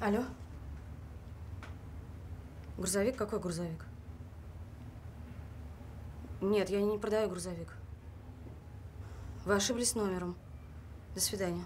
Алло. Грузовик? Какой грузовик? Нет, я не продаю грузовик. Вы ошиблись номером. До свидания.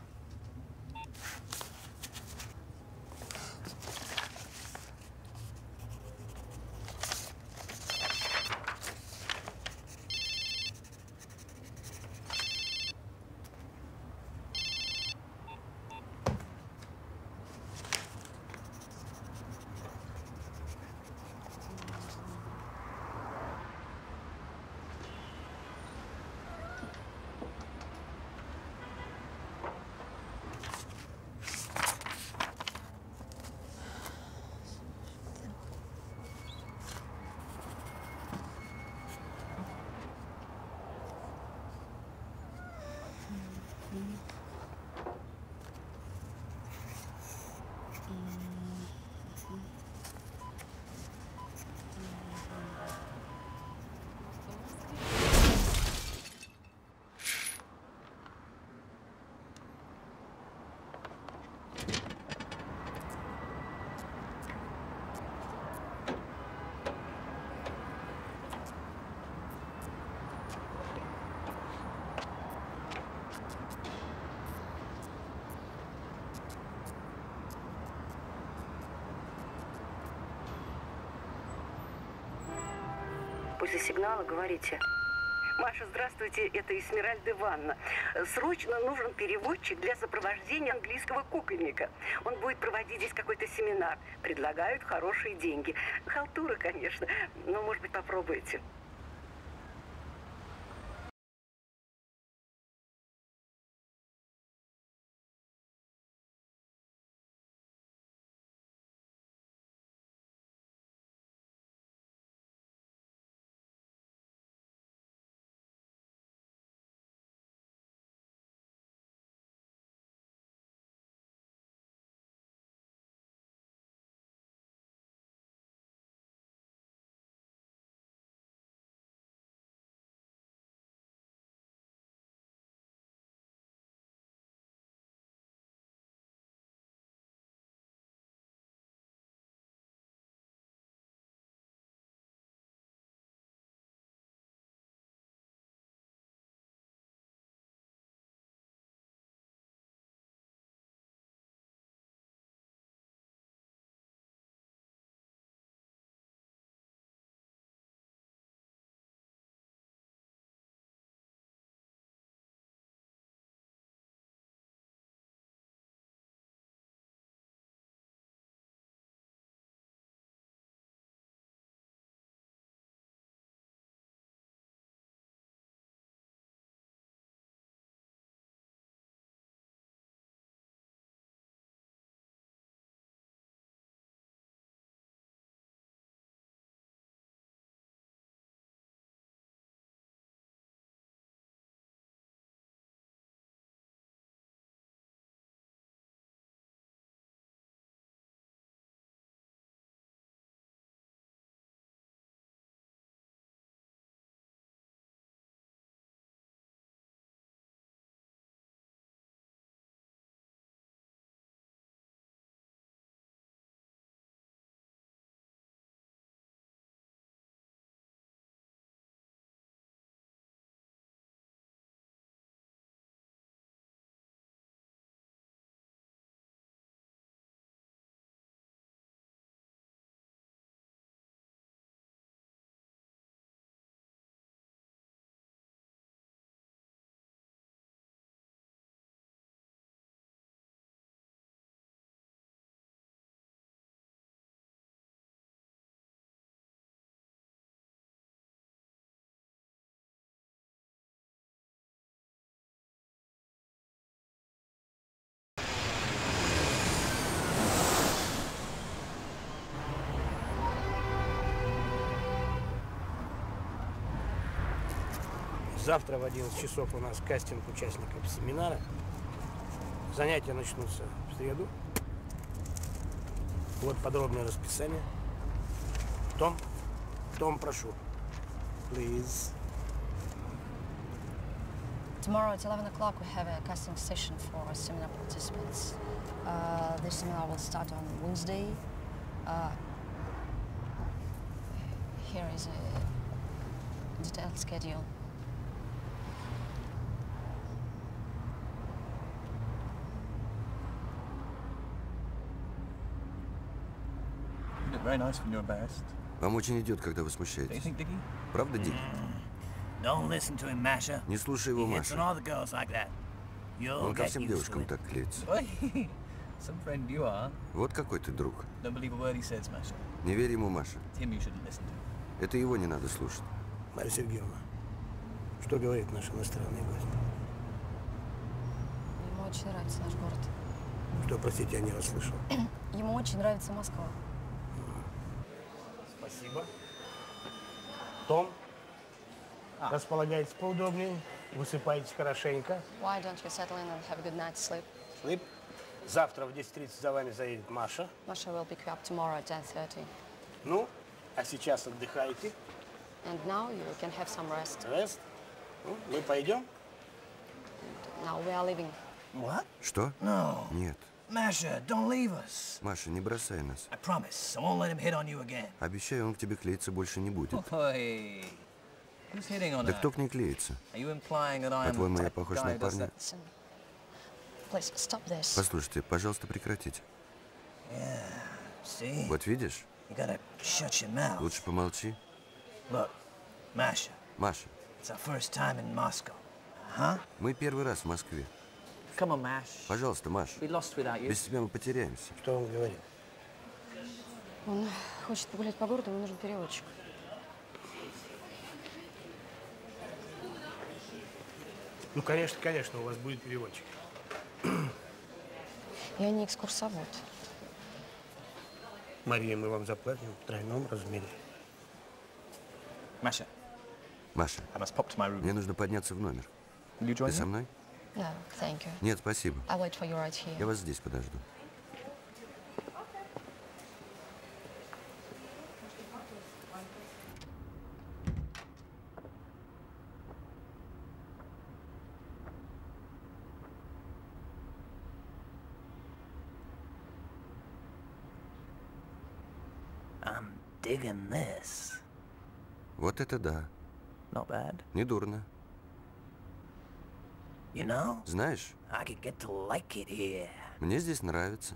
После сигнала говорите: Маша, здравствуйте, это Эсмеральда Ивановна. Срочно нужен переводчик для сопровождения английского кукольника. Он будет проводить здесь какой-то семинар. Предлагают хорошие деньги. Халтура, конечно, но, может быть, попробуйте. Завтра в 11 часов у нас кастинг участников семинара. Занятия начнутся в среду. Вот подробное расписание. Том, прошу. Please. Tomorrow at 11 o'clock we have a casting session for seminar participants. This seminar will start on Wednesday. Here is a detailed schedule. You look very nice when you're embarrassed. Вам очень идет, когда вы Don't you смущаетесь. think, Dickie? Правда, Дик? Don't listen to him, Masha. Не слушай его, He hits on Маша. all the girls like that. You'll Он ко get всем used to девушкам it. так клеится. Oi, some friend you are. Вот какой ты друг. Don't believe a word he says, Masha. Не верь ему, Маша. It's him you shouldn't listen to. Это его не надо слушать. Марья Сергеевна, что говорит наш иностранный гость? Ему очень нравится наш город. Что, простите, я не расслышал. Ему очень нравится Москва. Спасибо. Том, располагайтесь поудобнее, высыпайтесь хорошенько. Why don't you settle in and have a good night's sleep? Слип. Завтра в 10:30 за вами заедет Маша. Masha will pick you up tomorrow at 10:30. Ну, а сейчас отдыхайте. And now you can have some rest. Рест. Ну, мы пойдем? Now we are leaving. What? Что? No. Нет. Masha, don't leave us. Маша, не бросай нас. I promise. I won't let him hit on you again. Обещаю, он к тебе клеиться больше не будет. Oi. Who's hitting on Да her? кто к ней клеится? Are you implying that I am По-твоему, the я type of похож guy на who does парня? that? Listen. Please stop this. Послушайте, пожалуйста, прекратите. See? Вот видишь? You gotta shut your mouth. Лучше помолчи. Look, Masha, Маша, it's our first time in Moscow. Huh? мы первый раз в Москве. Come on, Mash. Пожалуйста, Маша. We're lost without you. Без тебя мы потеряемся. Что он говорит? Он хочет погулять по городу, ему нужен переводчик. Ну, конечно, у вас будет переводчик. Я не экскурсовод. Мария, мы вам заплатим в тройном размере. Masha, Маша, I must pop to my room. мне нужно подняться в номер. Will you join Ты со me? мной? No, thank you. Нет, спасибо. I'll wait for you right here. Я вас здесь подожду. I'm digging this. Вот это да. Not bad. Недурно. You know, Знаешь, I could get to like it here. мне здесь нравится.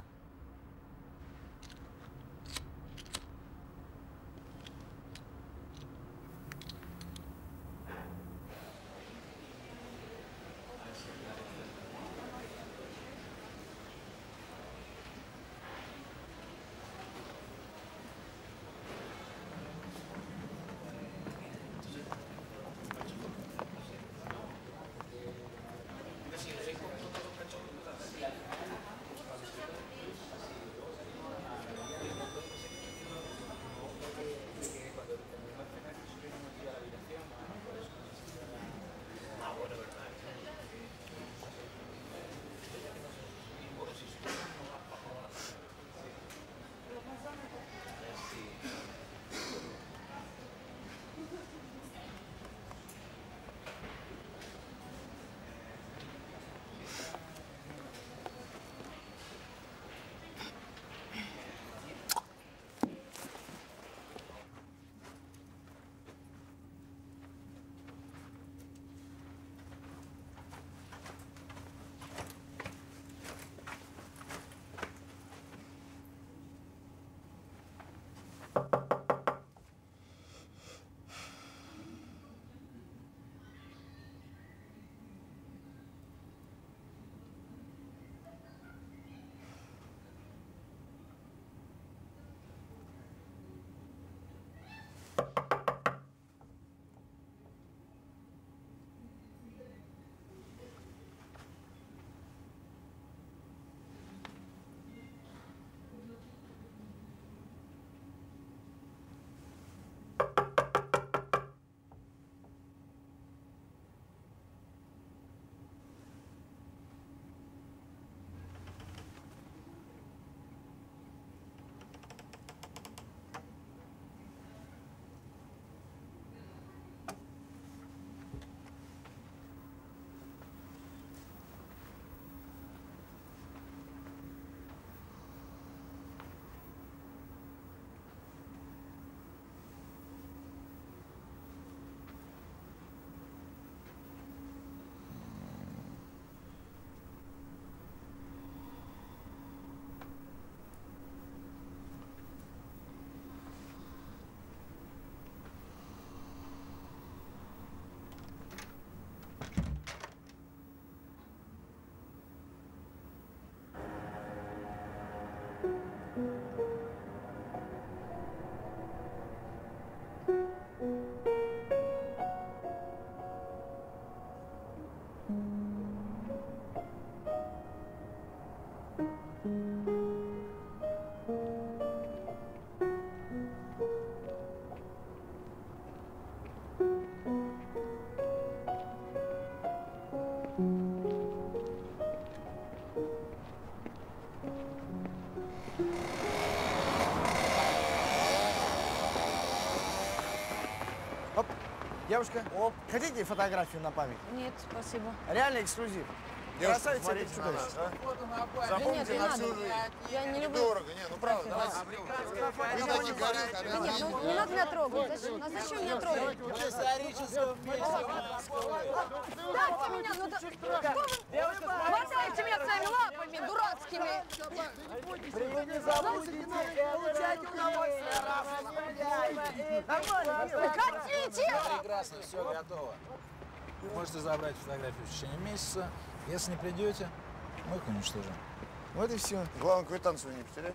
Девушка, хотите фотографию на память? Нет, спасибо. Реальный эксклюзив. Красавица или чудовище? Нет, не надо. Я не люблю. Дорого, не, ну правда, давайте. Видно, не горит, а Да нет, ну не надо меня трогать. Зачем меня трогать? В историческом месте Москвы. Дайте меня, ну да... Хватайте меня своими лапами дурацкими. Вы не забудете получать удовольствие, раз нормально. Хотите! Прекрасно, все готово. Вы можете забрать фотографию в течение месяца. Если не придете, мы их уничтожим. Вот и все. Главное, квитанцию не потерять.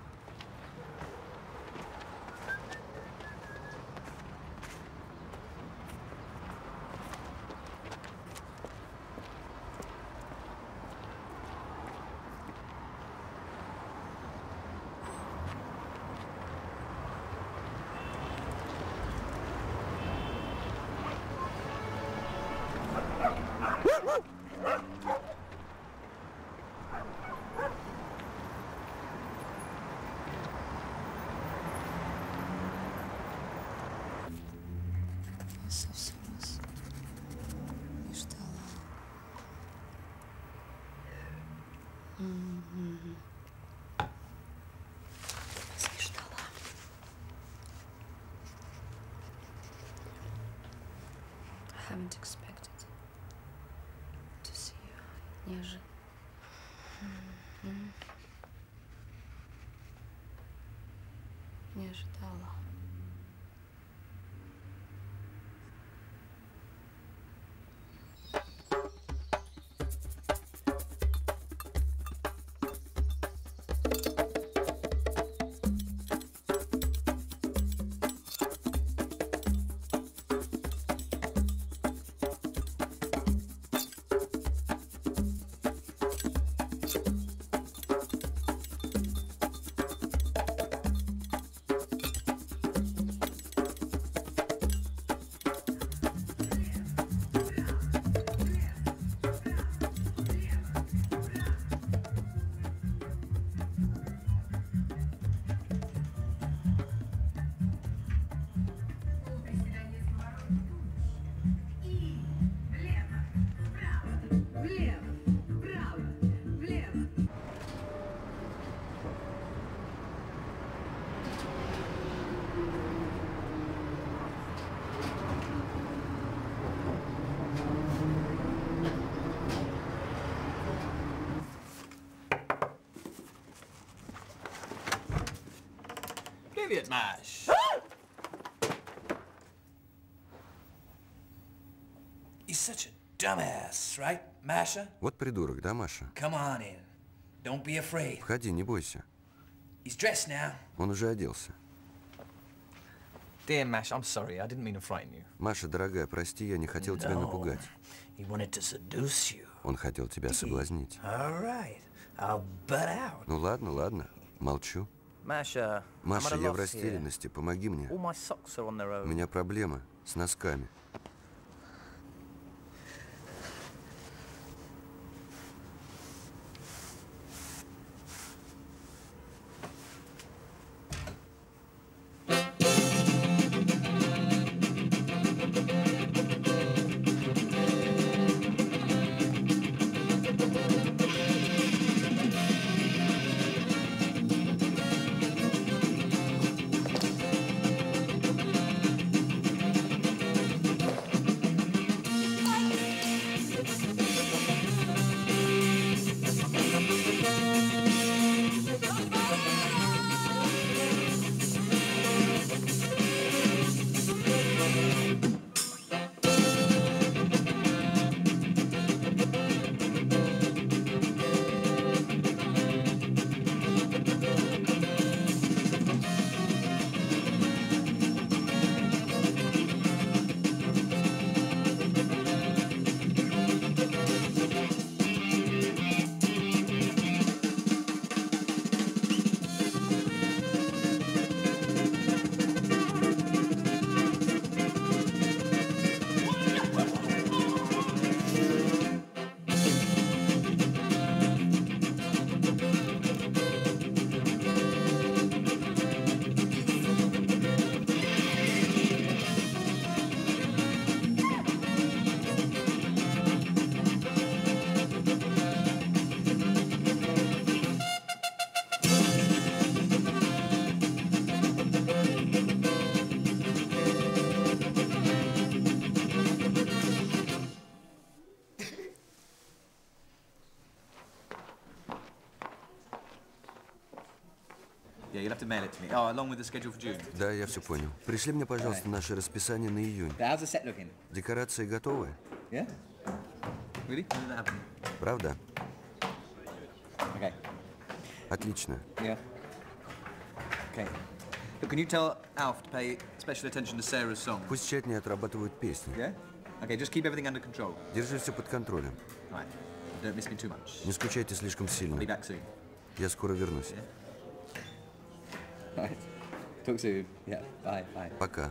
Я совсем вас не ждала. Вас не ждала. I haven't expected to see you. Не ожидала. Не ожидала. Привет, Маш. He's such a dumbass, right, Masha? Вот придурок, да, Маша? Come on in. Don't be afraid. Входи, не бойся. He's dressed now. Он уже оделся. Dear Mash, I'm sorry. I didn't mean to frighten you. Маша, дорогая, прости, я не хотел тебя напугать. He wanted to seduce you. Он хотел тебя соблазнить. All right. I'll butt out. Ну ладно, ладно. Молчу. Masha, Маша, я в растерянности. Помоги мне. All my socks are on their У own. меня проблема с носками. Yeah, you'll have to mail it to me. Oh, along with the schedule for June. Да, я все понял. Пришли мне, пожалуйста, наше расписание на июнь. How's the set looking? Декорации готовы? Yeah? Really? When did that happen? Правда? Okay. Отлично. Yeah. Okay. Look, can you tell Alf to pay special attention to Sarah's song? Пусть тщательнее отрабатывают песни. Yeah? Okay, just keep everything under control. Держи все под контролем. Right. Don't miss me too much. Не скучайте слишком I'll сильно. be back soon. Я скоро вернусь. Yeah? Right. Talk soon. Yeah. Bye. Bye. Пока.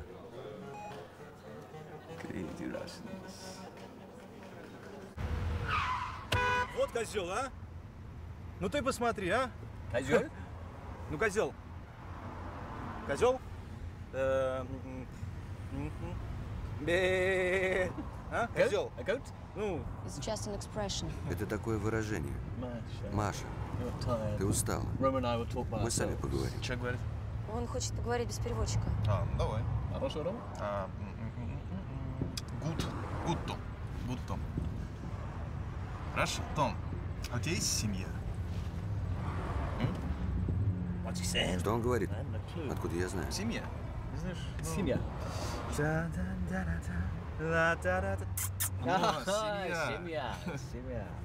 Crazy Russians. Вот козел, а? Ну ты посмотри, а? Козел? Ну козел. Козел? Бе. А? Козел. A goat? Ну. It's just an expression. Это такое выражение. Маша, ты устала. Мы сами поговорим. Что говорит? Он хочет поговорить без переводчика. Ну давай. Хорошо, Рома? Гуд, Том. Хорошо, Том, а у тебя есть семья? Что он говорит? Откуда я знаю? Семья. Семья. Семья.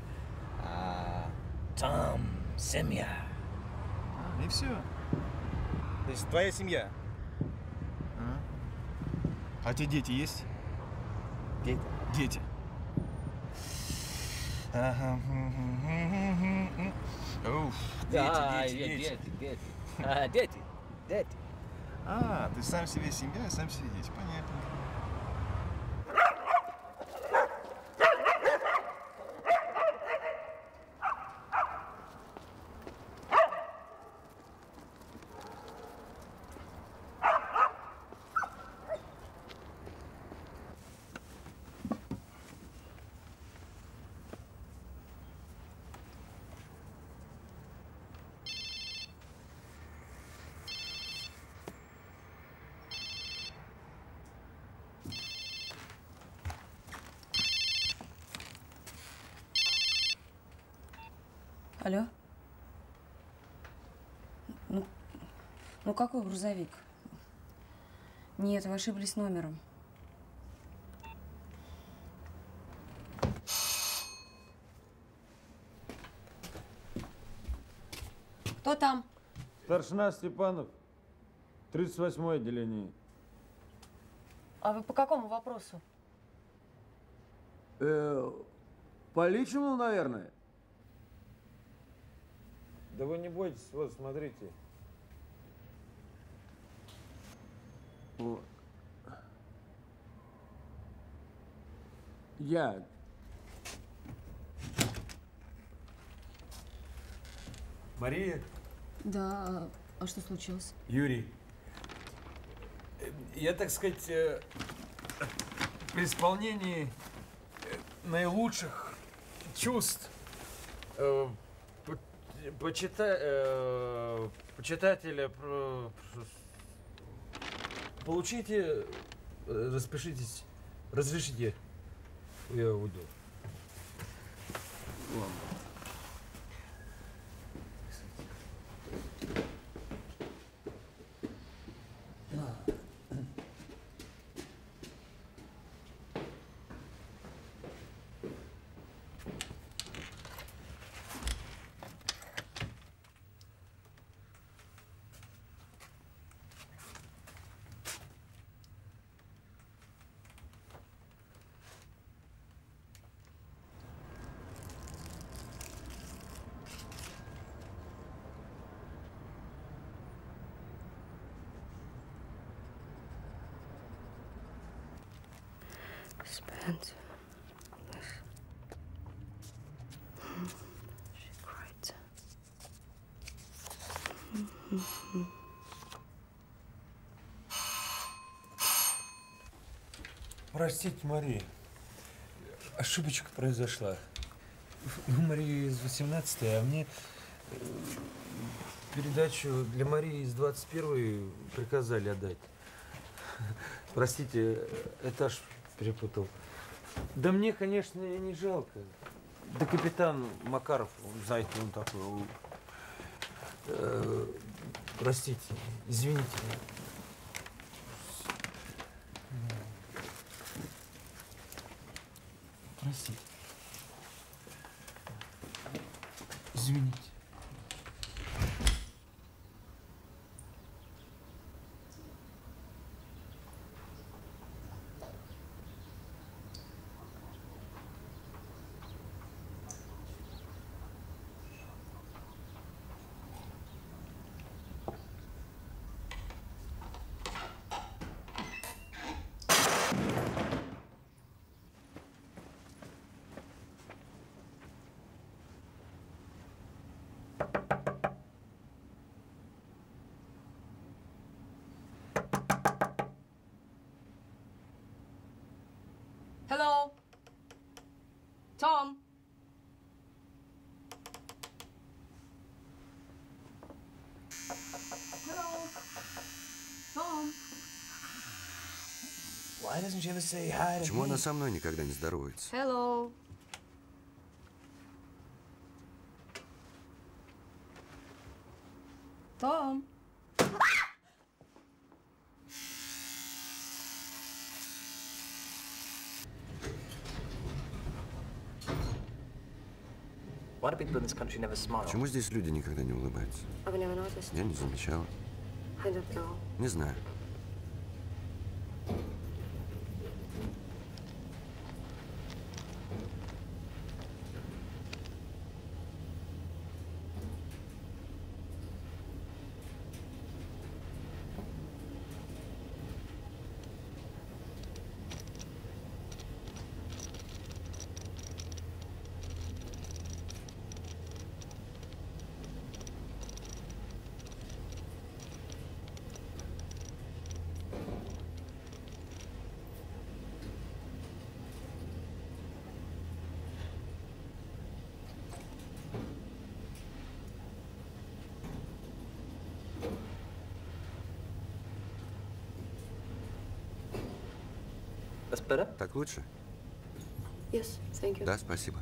Tom, семья. И все. То есть твоя семья? А у тебя дети есть? Дети? Дети. Ага. Уф, дети. Дети. А, ты сам себе семья, сам себе дети. Понятно. Алло? Ну какой грузовик? Нет, вы ошиблись номером. Кто там? Старшина Степанов, 38-е отделение. А вы по какому вопросу? По личному, наверное. Да вы не бойтесь, вот, смотрите. Вот. Я. Мария? Да, а что случилось? Юрий. Я, так сказать, при исполнении наилучших чувств почитателя, получите, распишитесь, разрешите, я уйду. Ладно. Spent. She cried. Простите, Мария, ошибочка произошла. Ну, Мария из 18-й, а мне передачу для Марии из 21-й приказали отдать. Простите, этаж перепутал. Да мне, конечно, и не жалко. Да капитан Макаров, знаете, он такой. Простите, извините. Простите. Извините. Hello. Tom. Hello. Tom. Why doesn't she ever say hi to Почему me? она со мной никогда не здоровается? Hello. Tom. Why do people in this country never smile? Почему здесь люди никогда не улыбаются? I've never noticed. Я не замечала. I don't know. Не знаю. That's better? Так лучше? Yes, thank you. Да, спасибо.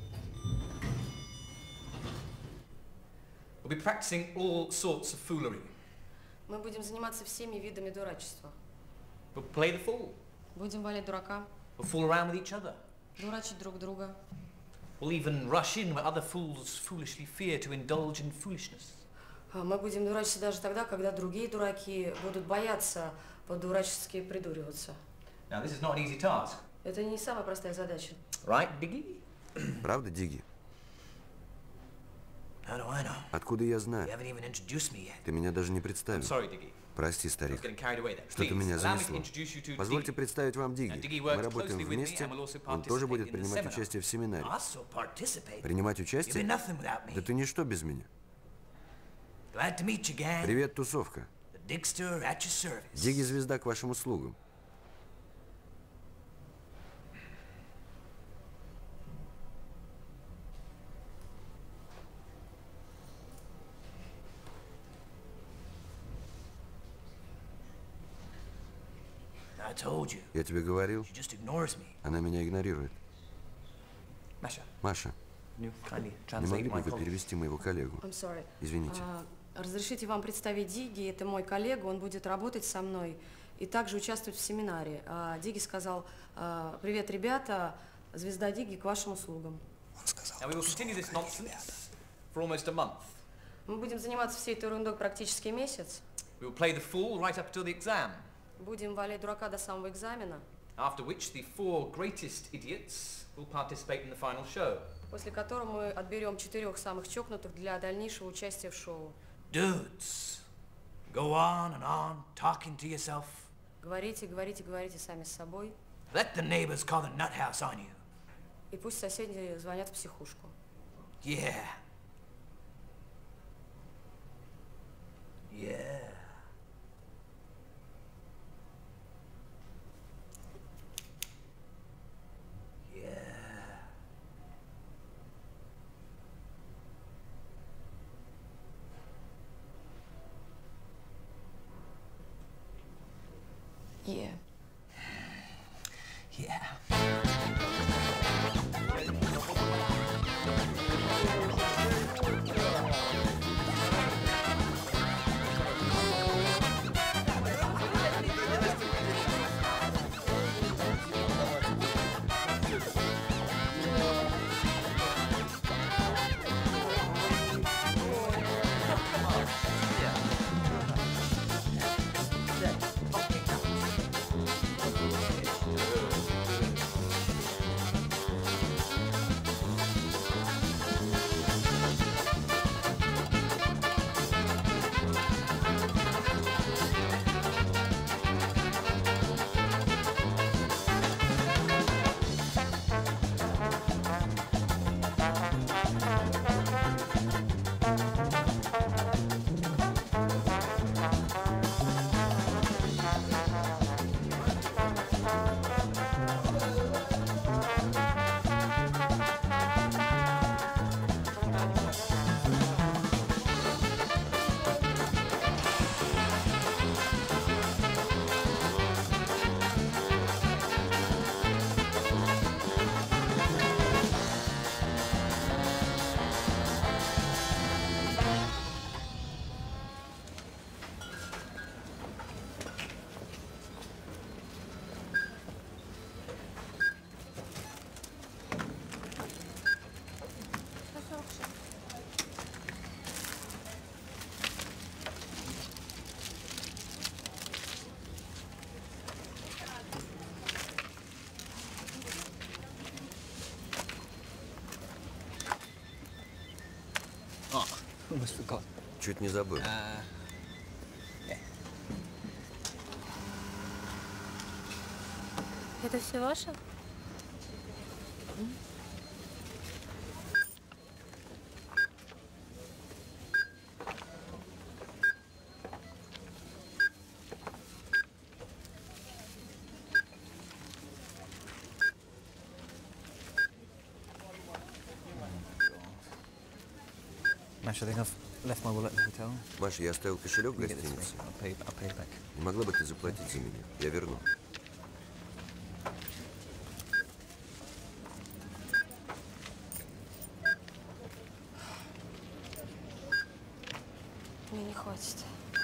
We'll be practicing all sorts of foolery. Мы будем заниматься всеми видами дурачества. We'll play the fool. Будем валять дурака, We'll fool around with each other. дурачить друг друга. We'll even rush in where other fools foolishly fear to indulge in foolishness. Мы будем дурачиться даже тогда, когда другие дураки будут бояться по-дурачески придуриваться. Now, this is not an easy task. Это не самая простая задача. Right, Diggy? Правда, Диги? How do I know? Откуда я знаю? You haven't even introduced me yet. Ты меня даже не I'm представил. sorry, Diggy. Прости, I was старик. getting carried away there. Что-то Please, меня allow me to занесло. introduce you to Позвольте Diggy. представить вам Now, Диги. Diggy Мы works работаем closely with me вместе. and will also Он тоже будет participate in the принимать seminar. участие в семинаре. Also participate? Принимать You'd be участие? nothing without me. Да ты ничто без меня. Glad to meet you, gang. Привет, тусовка. The Digster at your service. Диги звезда к вашим услугам. I told you. Я тебе говорил, She just ignores me. она меня игнорирует. Masha, Маша, can you kindly не могли translate бы my вы colleague? перевести моего коллегу? I'm sorry. Извините. Разрешите вам представить Диги, это мой коллега, он будет работать со мной и также участвовать в семинаре. Диги сказал: привет, ребята, звезда Диги к вашим услугам. Now we will continue this nonsense for almost a month. Мы будем заниматься всей этой ерундой практически месяц. We will play the fool right up until the exam, Будем валять дурака до самого экзамена, after which the 4 greatest idiots will participate in the final show. после которого мы отберем 4 самых чокнутых для дальнейшего участия в шоу. Dudes, go on, talking to yourself. Говорите, говорите, говорите сами с собой. Let the neighbors call the nut house on you. И пусть соседи звонят в психушку. Yeah. Yeah. Yeah. Yeah. Almost forgot. Чуть не забыл. Это все ваше? Masha, I think I've left my wallet at the hotel. Маша, я оставил кошелек в гостинице. I'll pay it back. Не могла бы ты заплатить за меня? Я верну. Мне не хватит.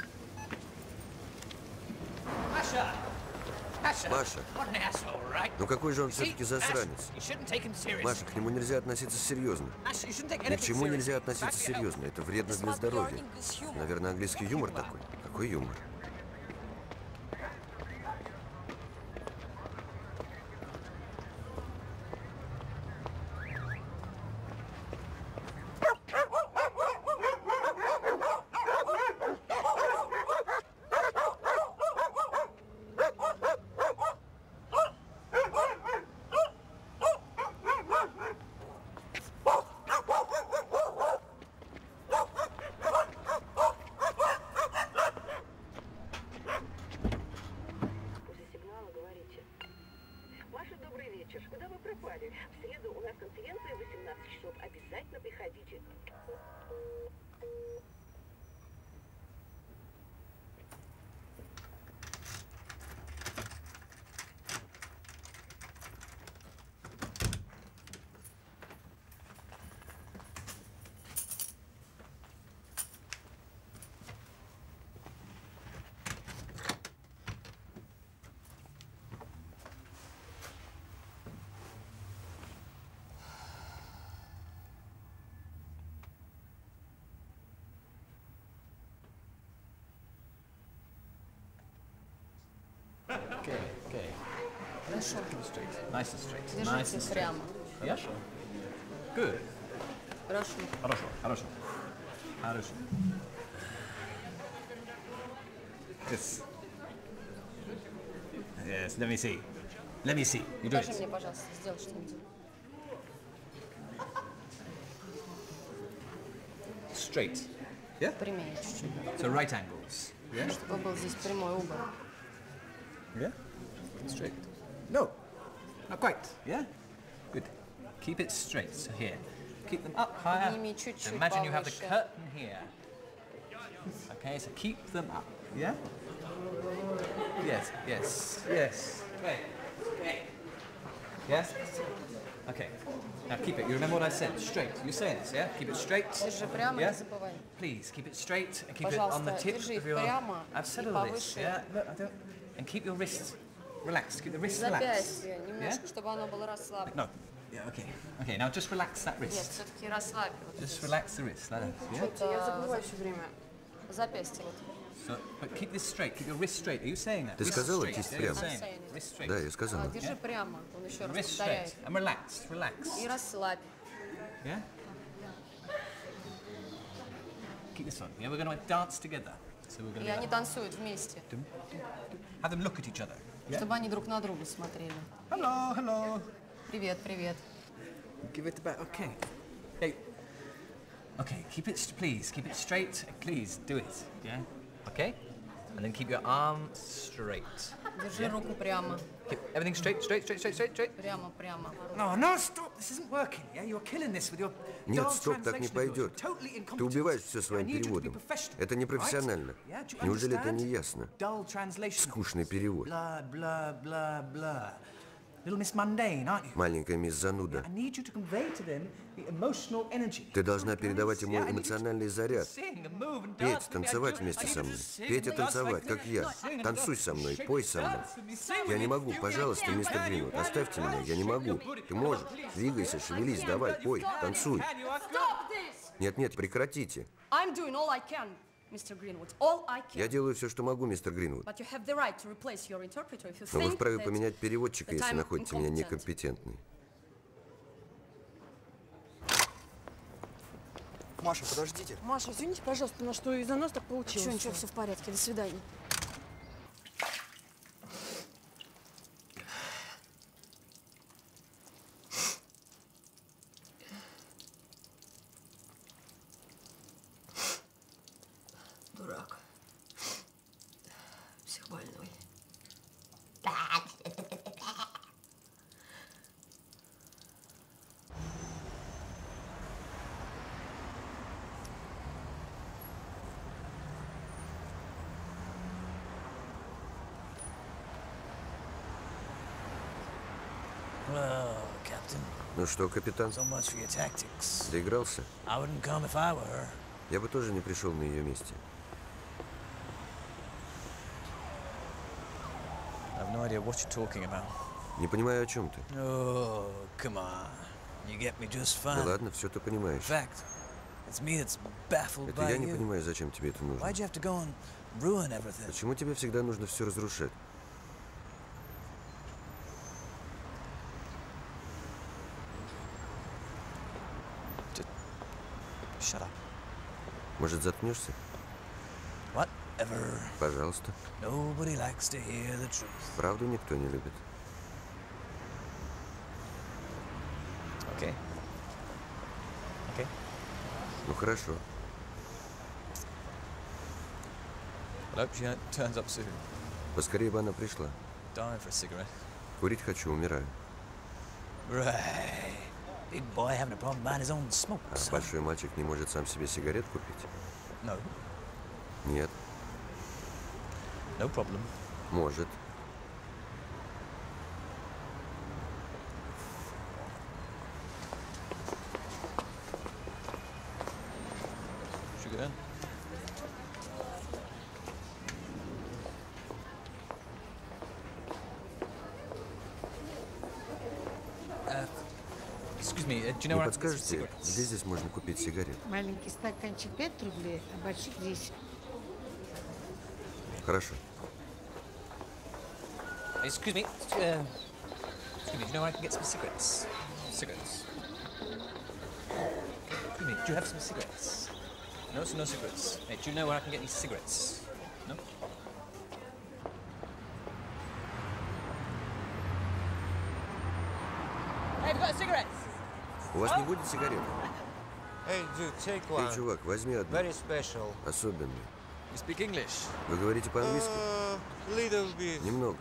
Masha! Masha! Маша, What an asshole, right? ну какой же он You see, все-таки засранец? You shouldn't take him seriously. Маша, к нему нельзя относиться серьезно. Masha, you shouldn't take Ни anything к чему seriously. нельзя относиться Back your серьезно. Это вредно для здоровья. Наверное, английский юмор такой. Какой юмор? После сигнала говорите. Маша, добрый вечер. Куда вы пропали? В среду у нас конференция в 18 часов. Обязательно приходите. Okay. Хорошо. Straight. Nice and straight. Nice Держите and straight. прямо. Yeah? Good. Хорошо. Хорошо. Yes, let me see. You do Покажи it. мне, пожалуйста, сделай что-нибудь. Straight. Yeah? Прямее чуть-чуть. So right angles. Yeah? Чтобы был здесь прямой угол. Yeah? Straight. No. Not quite. Yeah? Good. Keep it straight. So here. Keep them up higher. Подними чуть-чуть Imagine you have the повыше. curtain here. Okay, so keep them up. Yeah? Yes. Okay. Yes? Okay. Now keep it. You remember what I said? Straight. You're saying this, yeah? Keep it straight. Держи прямо, Yeah? не забывай. Please, keep it straight and keep it on the Пожалуйста, tip держи of их your... прямо I've said и all this, повыше. yeah? Look, I don't... And keep your wrists relaxed. Keep the wrists relaxed. Запястье немножко, чтобы оно было расслаблено. No. Yeah, okay. Okay, now just relax that Нет, wrist. все-таки расслабь. Вот Just здесь. relax the wrist, like that. Yeah? Что-то я забываю все время. Запястье вот. So, but keep this straight. Keep your wrist straight. Are you saying that? Ты Wrist сказала straight. кисть Yeah, you're прямо? saying it. Wrist straight. Да, я сказала. Держи прямо. Он еще раз Wrist повторяет. straight. And relax. И расслабь. Yeah? Keep this on. Yeah, we're going to dance together. So we're going И to они танцуют вместе, have them look at each other. Yeah? чтобы они друг на друга смотрели. Hello. Привет. Give it back. Okay. Hey. Okay, keep it straight. Please do it. Yeah? Okay? And then keep your arm straight. Держи руку прямо. Keep everything straight. Прямо. No, stop. This isn't working. Yeah, you're killing this with your Нет, dull стоп, так не translation of yours. пойдет. You're totally incompetent. Ты убиваешь все своим I need you to be переводом. professional, Это непрофессионально. right? Yeah, do you Неужели это understand? не ясно? Dull translation. Скучный перевод. Blah. Little Miss Mundane, aren't you? Маленькая мисс Зануда. I need you to convey to them the emotional energy. Ты должна передавать ему Yeah, I need you to эмоциональный заряд. sing and move and Петь, dance with me. танцевать I вместе need you со to мной. sing Петь и and dance танцевать, like как me. я. Sing and Танцуй dance. со мной, Shake пой and со мной. dance with me. Sing Я with не me. могу, пожалуйста, мистер Гринвуд, оставьте меня, я не могу. Ты можешь. Двигайся, шевелись, давай, пой, танцуй. Stop this! Нет, прекратите. I'm doing all I can, Mr. Greenwood. All I can. Я делаю все, что могу, мистер Гринвуд. But you have the right to replace your interpreter if you Но вы think вправе that поменять переводчика, that если I'm находите меня incompetent. некомпетентной. Маша, подождите. Маша, извините, пожалуйста, на что из-за нас так получилось. Ничего, все в порядке. До свидания. Дурак. Психбольной. Well, Captain. Ну что, капитан? So much for your tactics. Доигрался? I wouldn't come if I were her. Я бы тоже не пришел на ее месте. I have no idea what you're talking about. Не понимаю, о чем ты. Oh, come on. You get me just fine. Да ладно, все ты понимаешь. In fact, it's me that's baffled Это by я не you. понимаю, зачем тебе это нужно. Why'd you have to go and ruin everything? Почему тебе всегда нужно все разрушать? Shut up. Может, заткнешься? Whatever. Пожалуйста. Nobody likes to hear the truth. Правду никто не любит. Okay. Okay. Ну хорошо. I hope she turns up soon. Поскорее бы она пришла. Dying for a cigarette. Курить хочу, умираю. Right. Big boy having a problem buying his own smoke. А большой мальчик не может сам себе сигарет купить? No. Нет. No problem. Может. Sugar. Excuse me, do you know Не where I can get some подскажете, cigarettes? где здесь можно купить сигарет? Маленький стаканчик 5 рублей, а больших 10. Хорошо. Excuse me, do you know where I can get some cigarettes? Cigarettes. Excuse me, do you have some cigarettes? No, so no cigarettes. Hey, do you know where I can get any cigarettes? No? Hey, have you got cigarettes? У вас не будет сигарет? Hey, dude, take one. Эй, чувак, возьми одну. Very special. Особенную. You speak English? Вы говорите по-английски? Little bit. Немного.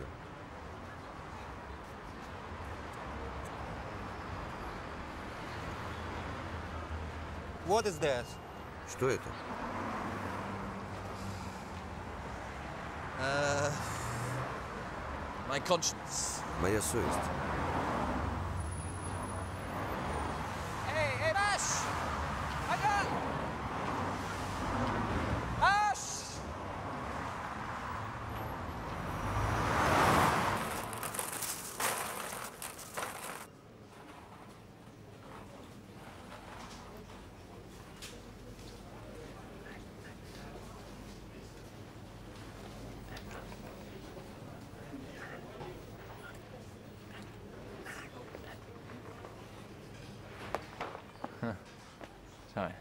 What is that? Что это? My conscience. Моя совесть. Hey, Mash! Ага! Mash! Sorry.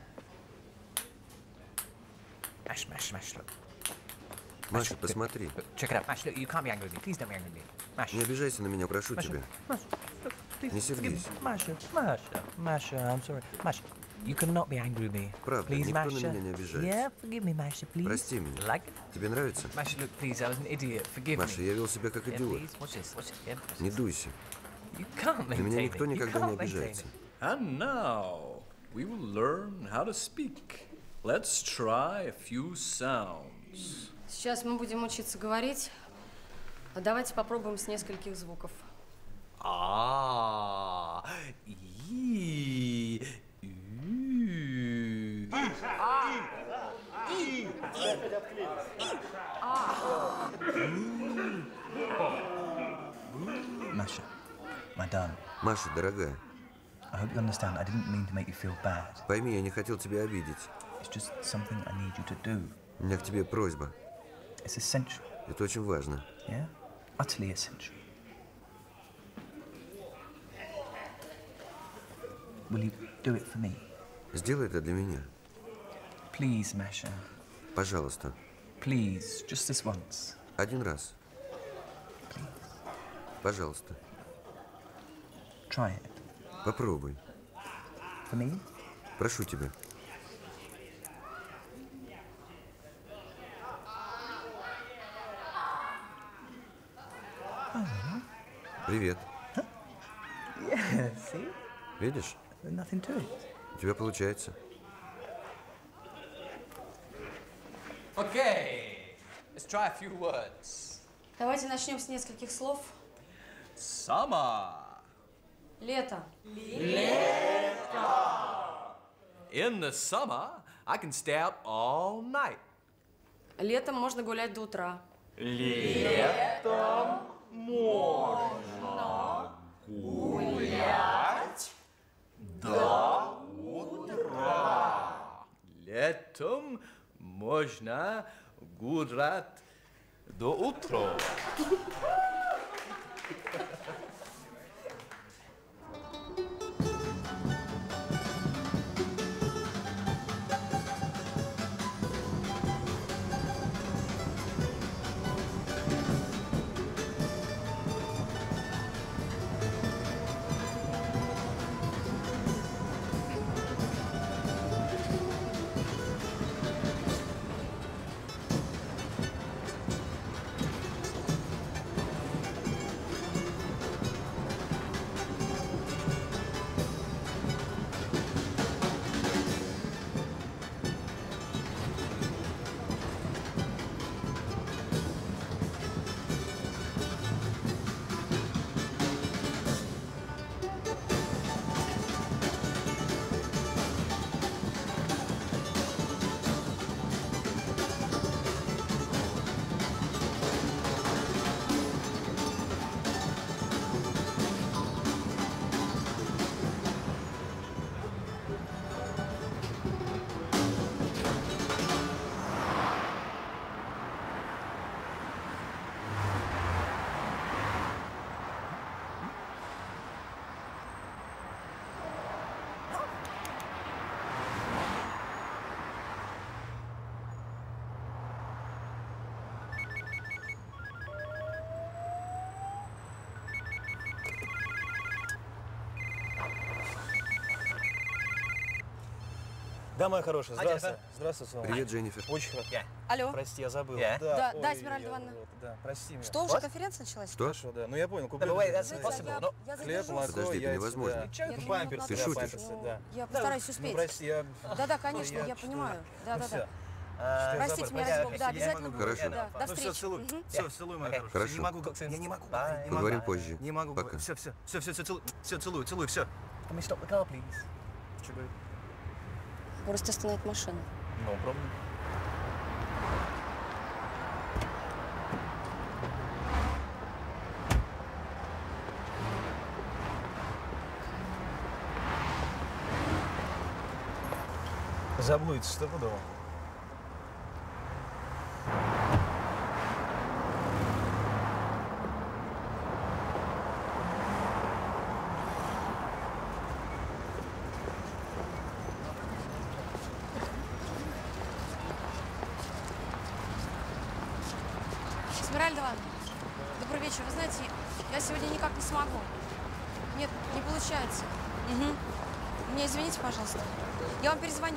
Mash, look. Маша, посмотри. Check it out. Mash, look, you can't be angry with me. Please don't be angry with me. Mash. Не обижайся на меня, прошу Маша, тебя. Маша, look, please, Не сердись. Masha, I'm sorry. Masha, you cannot be angry with me. Правда, Please, никто на Masha. меня не обижается. Yeah, forgive me, Masha, please. Прости меня. Like it? Тебе нравится? Masha, look, please, I was an idiot. Forgive me. Маша, я вел себя как Yeah, идиот. please, watch this, watch it. Yeah, watch Не this. дуйся. You can't На maintain меня it. никто You никогда не can't maintain обижается. it. And now we will learn how to speak. Let's try a few sounds. Сейчас мы будем учиться говорить. А давайте попробуем с нескольких звуков. Ah, ee, ooh. Masha, my darling. Маша, дорогая, I hope you understand. I didn't mean to make you feel bad. пойми, я не хотел тебя обидеть. It's just something I need you to do. У меня к тебе просьба. It's essential. Это очень важно. Yeah? Utterly essential. Will you do it for me? Сделай это для меня. Please, Masha. Пожалуйста. Please, just this once. Один раз. Пожалуйста. Try it. Попробуй. For me? Прошу тебя. Привет. Yeah, see? Видишь? Nothing to it. У тебя получается. Okay, let's try a few words. Давайте начнем с нескольких слов. Summer. Лето. In the summer, I can stay out all night. Летом можно гулять до утра. Летом можно гулять до утра. Летом можно гулять до утра. Да, моя хорошая, здравствуй. Здравствуй, Слава. Привет, Дженнифер. Очень хорошо. Алло. Прости, я забыл. Да, ой, Эсмеральда Ивановна. Да, прости меня. Что, уже конференция началась? Что? Хорошо, да. Ну я понял, куплю. Хлеб, молоко, Подожди, это яйца, невозможно. да. Памперсы, Ты да, шутишь? памперсы, да. Я постараюсь успеть. Ну, прости, я... Да, конечно, я понимаю. Да. Простите меня, Прости, ради бога. Да, обязательно буду. Хорошо. Да, до Ну все, встречи. целуй. Все, целуй, моя хорошая. Хорошо. Не могу, я не могу. Поговорим позже. Не могу. Пока. Все, целую, все. Can we stop the car, please? Что говорит? Просто остановить машину. No problem. Заблудится стопудово. Эсмеральда Ивановна, добрый вечер. Вы знаете, я сегодня никак не смогу. Нет, не получается. Меня извините, пожалуйста. Я вам перезвоню.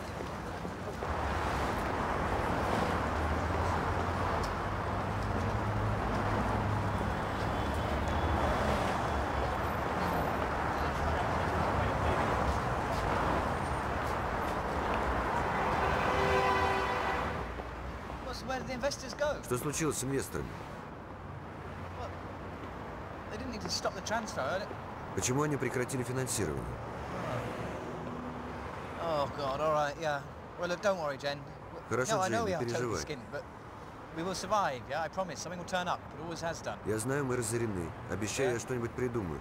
Что случилось с инвесторами? Почему они прекратили финансирование? Хорошо, Джейн, не переживай. Я знаю, мы разорены. Обещаю, я что-нибудь придумаю.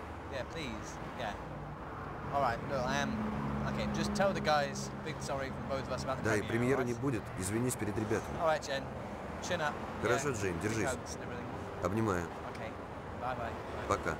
Да, и премьера не будет. Извинись перед ребятами. Хорошо, Джейн, держись. Обнимаю. Пока.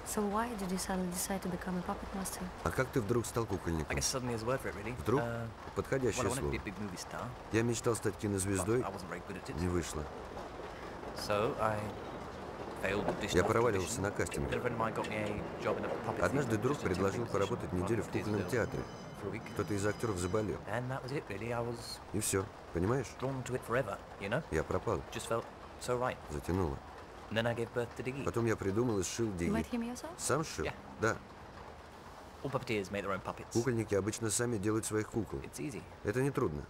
So why did you suddenly decide to become a puppet master? А как ты вдруг стал кукольником? I guess suddenly is a word for it, really. Вдруг? Подходящее Well, I wanted to слово. be a big movie star. Я мечтал стать кинозвездой. I wasn't very good at it. Не вышло. So I failed audition Я after проваливался audition. на кастинге. Then a friend of mine got me a job in a puppet Однажды theatre, друг just a предложил temporary поработать position, неделю в run кукольном theatre театре. for a week. Кто-то из актеров заболел. And that was it, really. I was И все. Понимаешь? drawn to it forever, you know? Я пропал. Just felt so right. Затянуло. And then I gave birth to Diggy. Потом я придумал и сшил You Диги. made him yourself? Сам сшил? Yeah. Да. All puppeteers make their own puppets. Кукольники обычно сами делают своих кукол. It's easy. Это не трудно.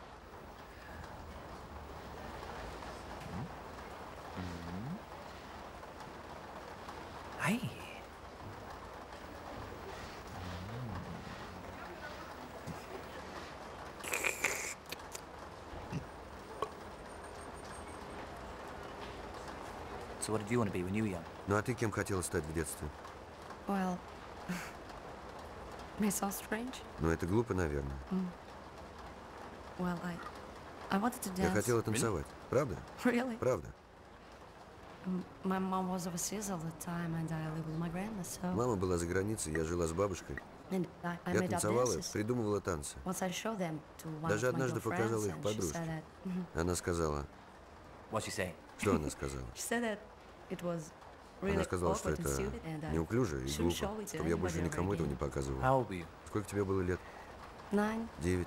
Hey. So what did you want to be when you were young? Ну а ты кем хотела стать в детстве? Well, may sound strange. Ну это глупо, наверное. Well, I wanted to Я dance. хотела танцевать. Правда? Really? Правда. My mom was overseas all the time, and I lived with my grandma, so. Мама была за границей, я жила с бабушкой. And I Я made up танцевала, dances. придумывала танцы. Once I showed them to one Даже of my однажды показала girlfriends, их and she подружке. said that. Она сказала... What'd she say? Что она сказала? She said that it was really Она сказала, что awkward and это stupid, and I неуклюже и shouldn't глупо, show it to чтобы я больше anybody ever никому этого не again. показывал. How old were you? Сколько тебе было лет? 9. 9.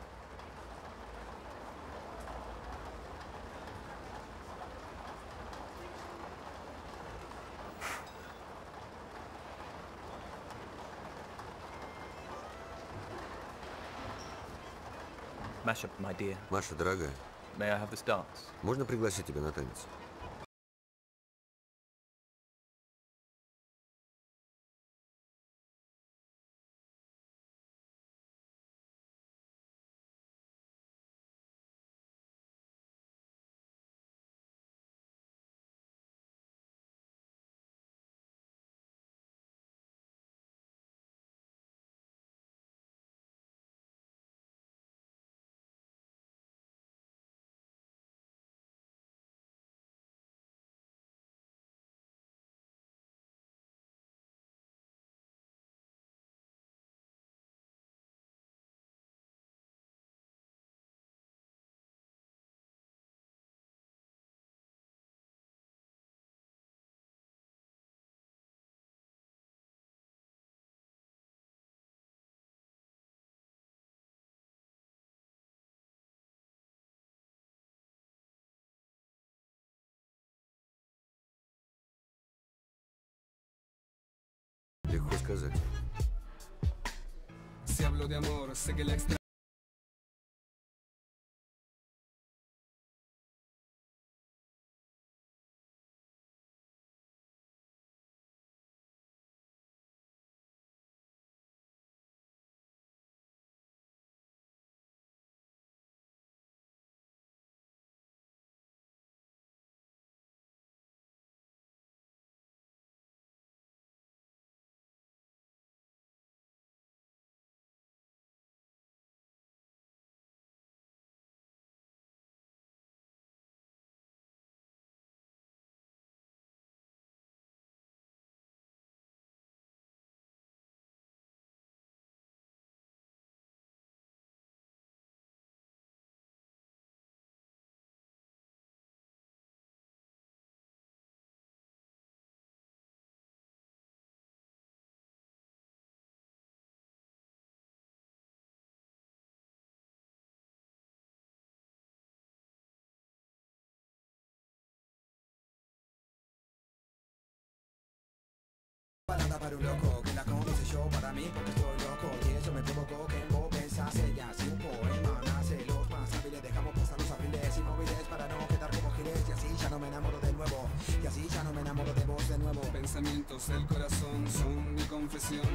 Masha, my dear, Маша, дорогая, may I have this dance? можно пригласить тебя на танец? Легко сказать. Si hablo de amor, sé que la extraño. Balada para un loco que la conoce yo para mí porque estoy loco y eso me provocó que en vos pensase ya si un poema nace los más hábiles dejamos pasar los abriles inmóviles para no quedar como giles y así ya no me enamoro de nuevo y así ya no me enamoro de vos de nuevo. Pensamientos del corazón son mi confesión.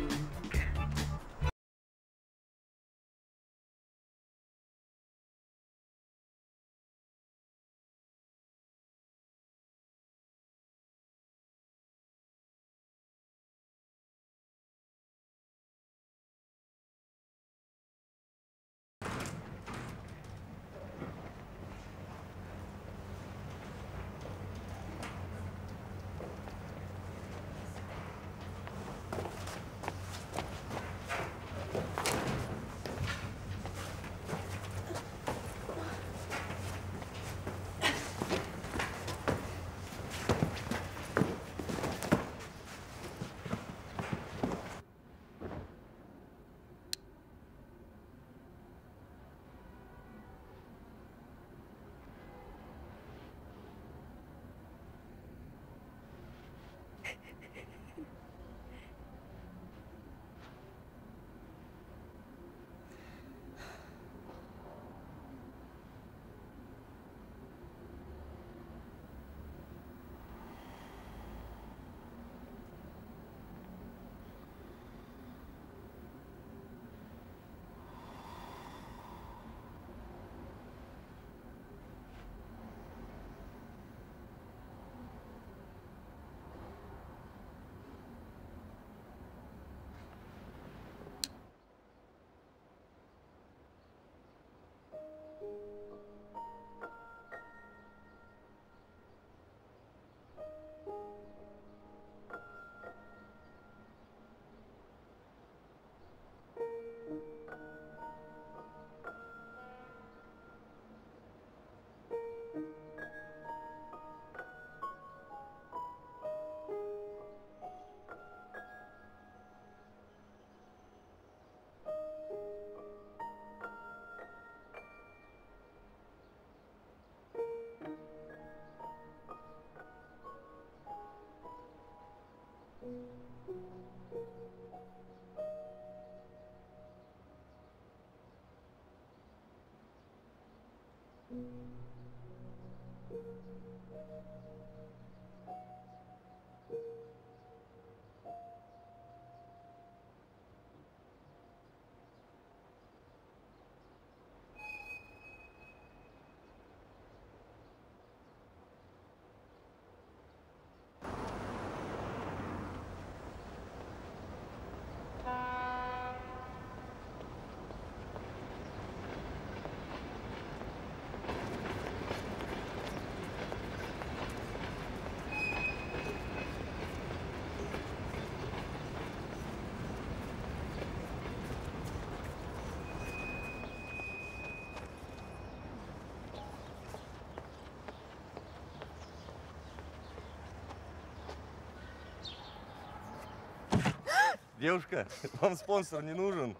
Девушка, вам спонсор не нужен?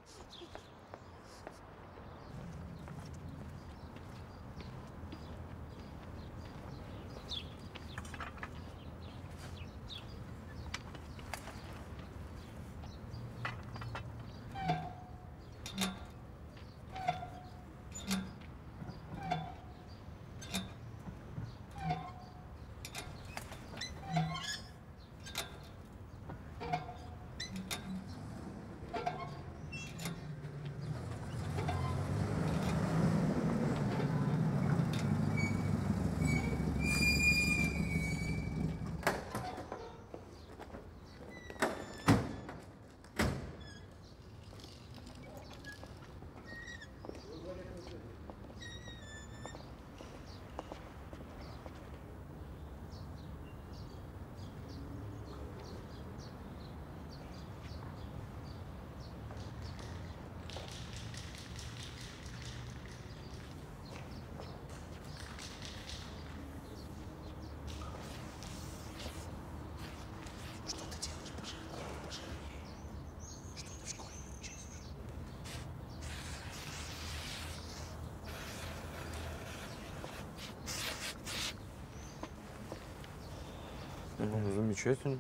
Ну, замечательно.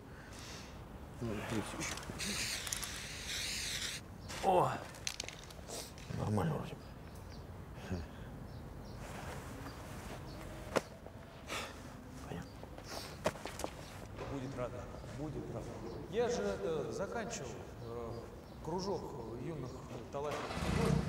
О! Нормально вроде. Будет рада. Будет рада. Я же заканчивал кружок юных талантливых художников.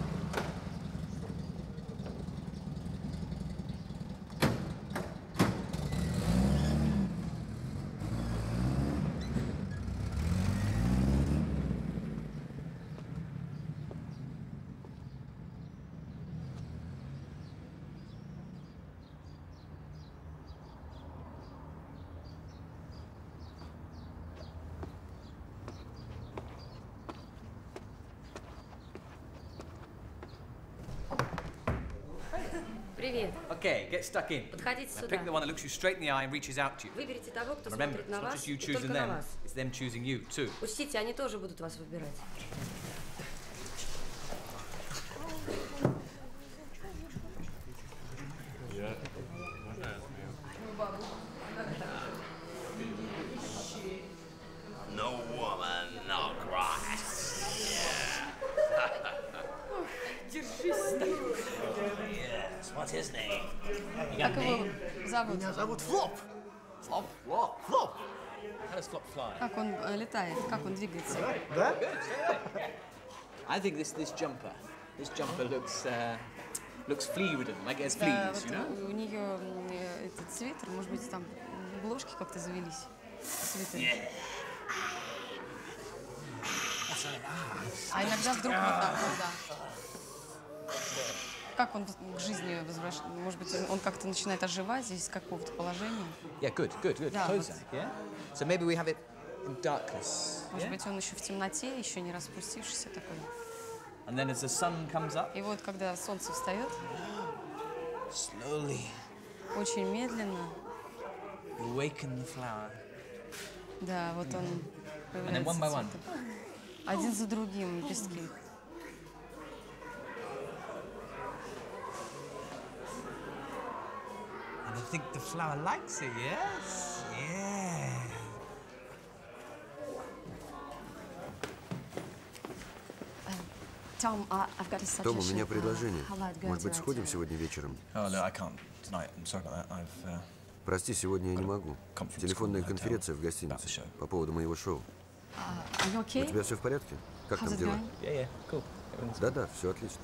Привет. Okay, get stuck in. Подходите Now сюда. pick the one that looks you straight in the eye and reaches out to you. Выберите того, кто And remember, смотрит it's на not вас, just you и только choosing на them, вас. it's them choosing you too. Учтите, они тоже будут вас выбирать. No woman, no cry. Держись, Yes, what's his name? You got Как a его name? зовут? Меня зовут Флоп. Flop? Flop. Flop. How does Flop fly? Как он летает, как он двигается? Да? I think this jumper looks flea-ridden, like it has Да, fleas, вот you know? у нее этот свитер, может быть, там блошки как-то завелись. Свитер. А иногда вдруг вот так вот, да. Как он к жизни возвращается? Может быть, он как-то начинает оживать здесь с какого-то положения? Yeah, good. Да, Close вот. that, yeah? So maybe we have it in darkness. Может yeah? быть, он еще в темноте, еще не распустившийся такой. And then as the sun comes up, И вот, когда солнце встает, slowly очень медленно, you awaken the flower. да, вот он And then one появляется by one. цветок. Один за другим лепестки. And I think the flower likes it, yes? Yeah. Tom, I've got a suggestion. Том, у меня предложение. How about going Может быть, tonight? сходим сегодня вечером? Oh, no, I can't tonight. I'm sorry about that. I've... Прости, сегодня я не могу. Телефонная конференция в гостинице по поводу моего шоу. Are you okay? У тебя все в порядке? Как там дела? Yeah, cool. Да-да, все отлично.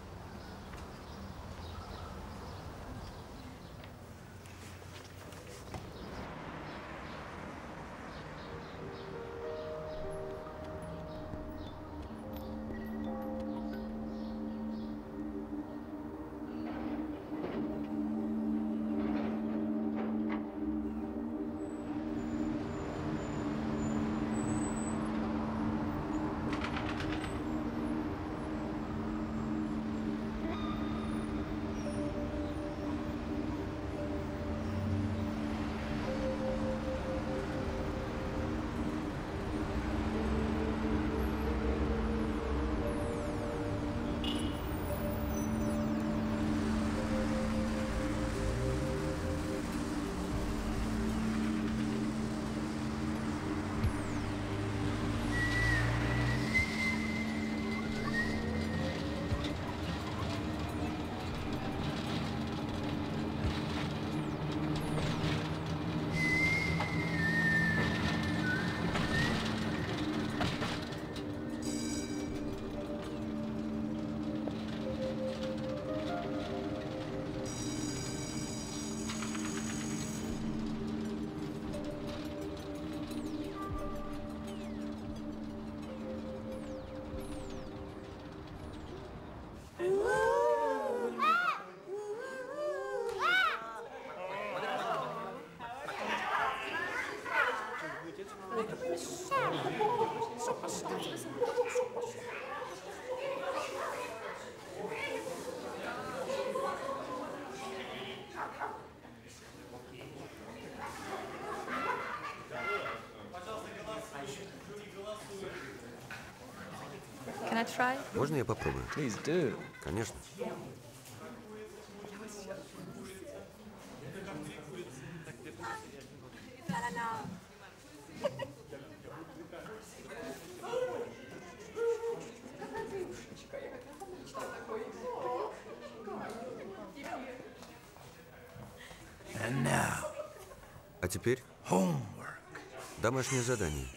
Can I try? Можно я попробую? Please do. Конечно. And now, А теперь homework. домашнее задание.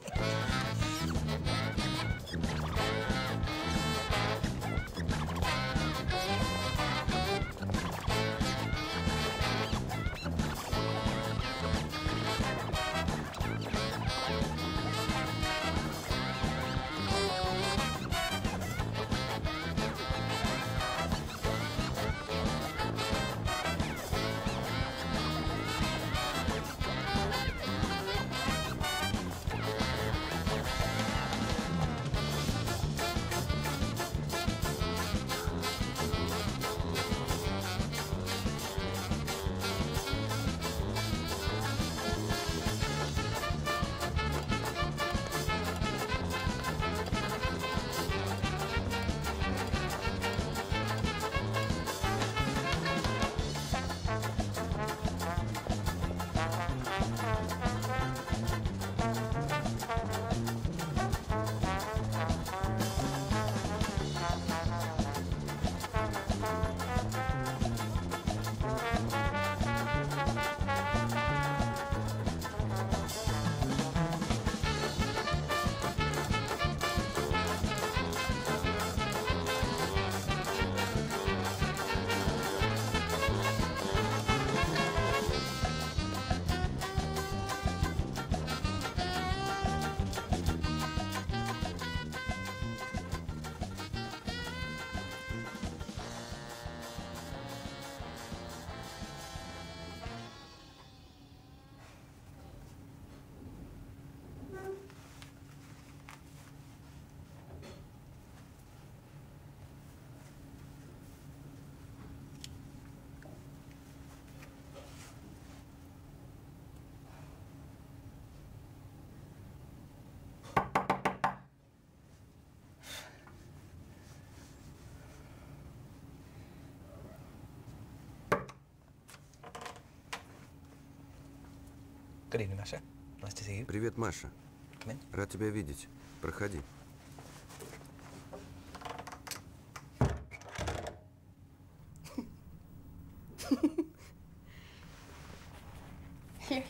Good evening, Masha. Nice to see you. Привет, Маша. Come in. Рад тебя видеть. Проходи.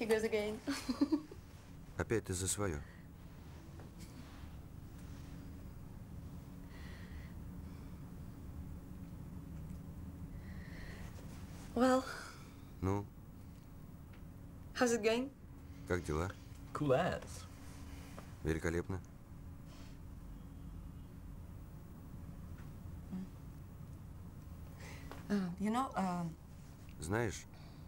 he goes again. Опять ты за свое. Well, Ну, how's it going? как дела? Cool as. Великолепно. You know, Знаешь,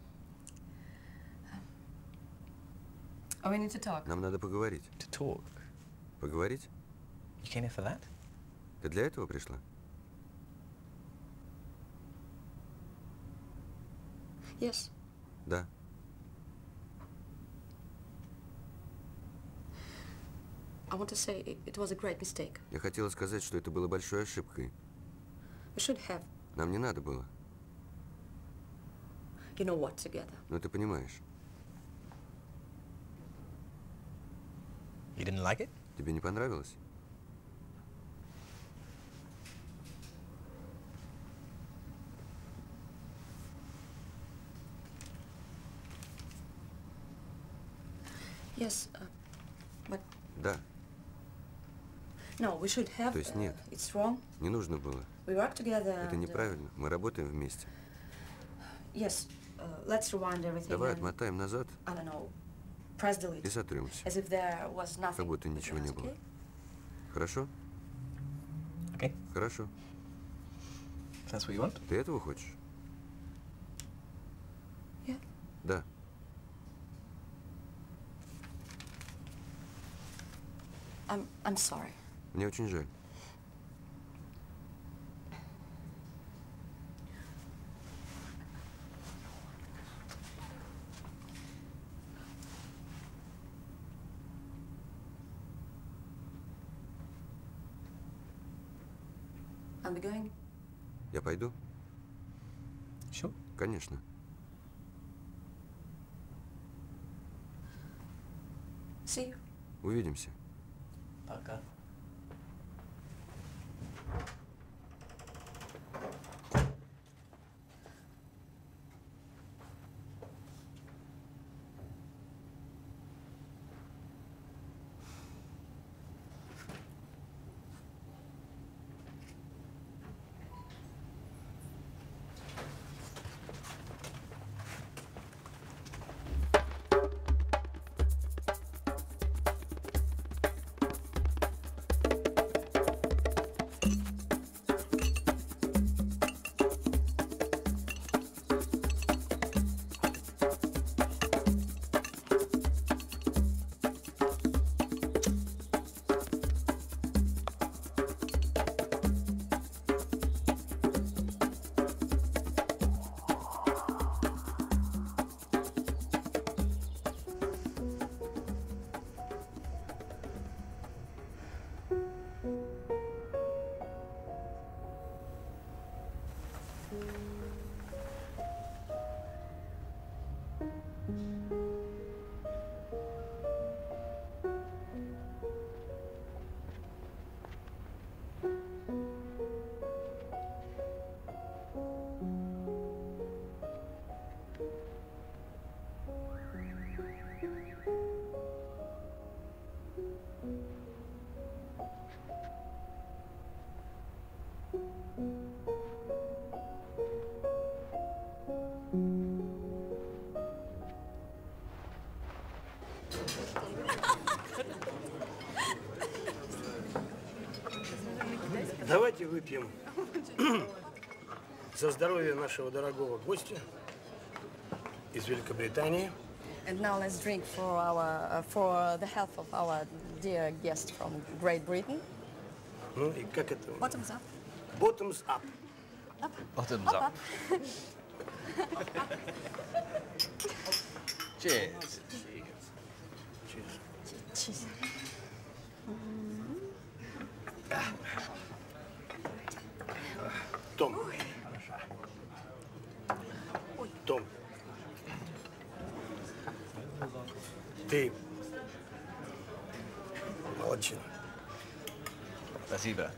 we need to talk. нам надо поговорить. To talk. Поговорить? You came here for that? Ты для этого пришла? Yes. Да. I want to say it was a great mistake. Я хотела сказать, что это было большой ошибкой. We should have, Нам не надо было. you know what, together. Но ты понимаешь. You didn't like it? Тебе не понравилось? Yes, but Да. No, we should have. То есть нет. It's wrong. Не нужно было. We work together. Это and, неправильно. Мы работаем вместе. Yes, let's rewind everything. Давай and, отмотаем назад I don't know, press delete. и сотрем все. As if there was nothing. Как будто ничего не было. Хорошо? Okay. Хорошо. If that's what you want. Ты этого хочешь? Yeah. Да. I'm sorry. Мне очень жаль. I'm going. Я пойду? Sure. Конечно. See you. Увидимся. Пока. Давайте выпьем за здоровье нашего дорогого гостя из Великобритании. And now let's drink for the health of our dear guest from Great Britain. Ну и как это? Bottoms up. Bottoms up. Up. Bottoms up. Cheers. Cheers. Том. Том. Ты молодчина. Спасибо.